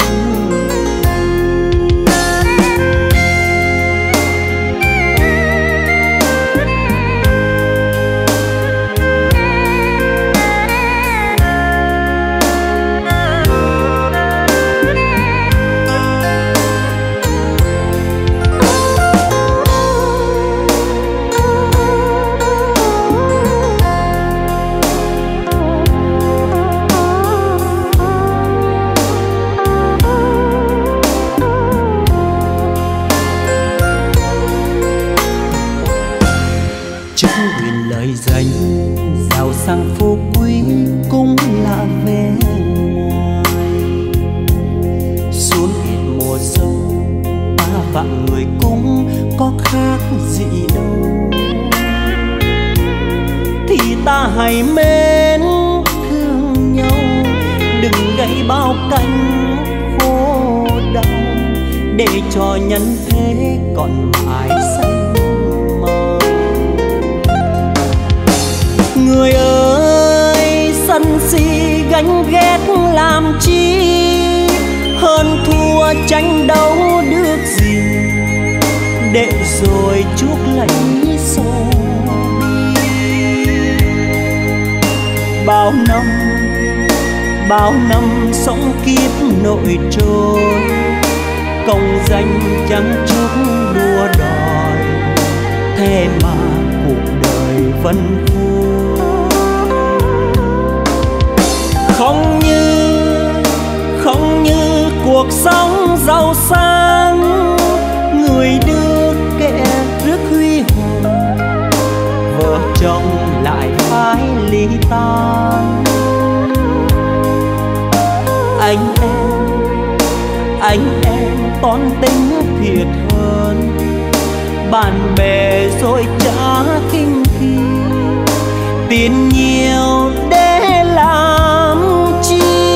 Dành giàu sang phú quý cũng là vẻ ngoài. Xuống hết mùa dâu ta vạn người cũng có khác gì đâu. Thì ta hãy mến thương nhau, đừng gãy bao cánh khô đau, để cho nhân thế còn mãi xanh. Người ơi sân si ganh ghét làm chi, hơn thua tranh đấu được gì, để rồi chuốc lấy xô bi. Bao năm bao năm sống kiếp nội trốn, công danh chẳng chút đua đòi, thế mà cuộc đời vẫn vui. Không như không như cuộc sống giàu sang, người đưa kẻ rước huy hoàng, vợ chồng lại phải ly tan. Anh em anh em toan tính thiệt hơn, bạn bè rồi trả kinh khi, tiền nhiều để làm chi.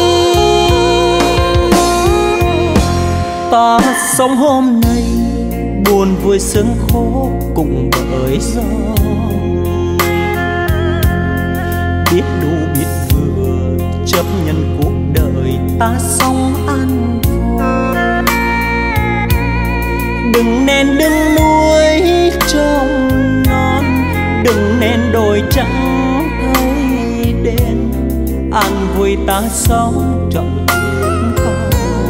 Ta sống hôm nay buồn vui sướng khổ cùng bởi gió mây, biết đủ biết vừa chấp nhận cuộc đời ta sống an vui. Đừng nên đứng nuôi trông non, nên đồi trắng thấy đen, an vui ta sống trọn kiếp con.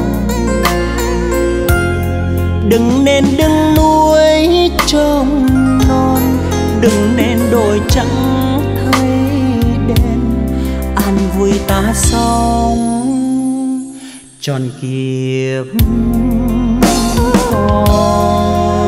Đừng nên đứng núi trông non, đừng nên đồi trắng thấy đen, an vui ta sống tròn kiếp con.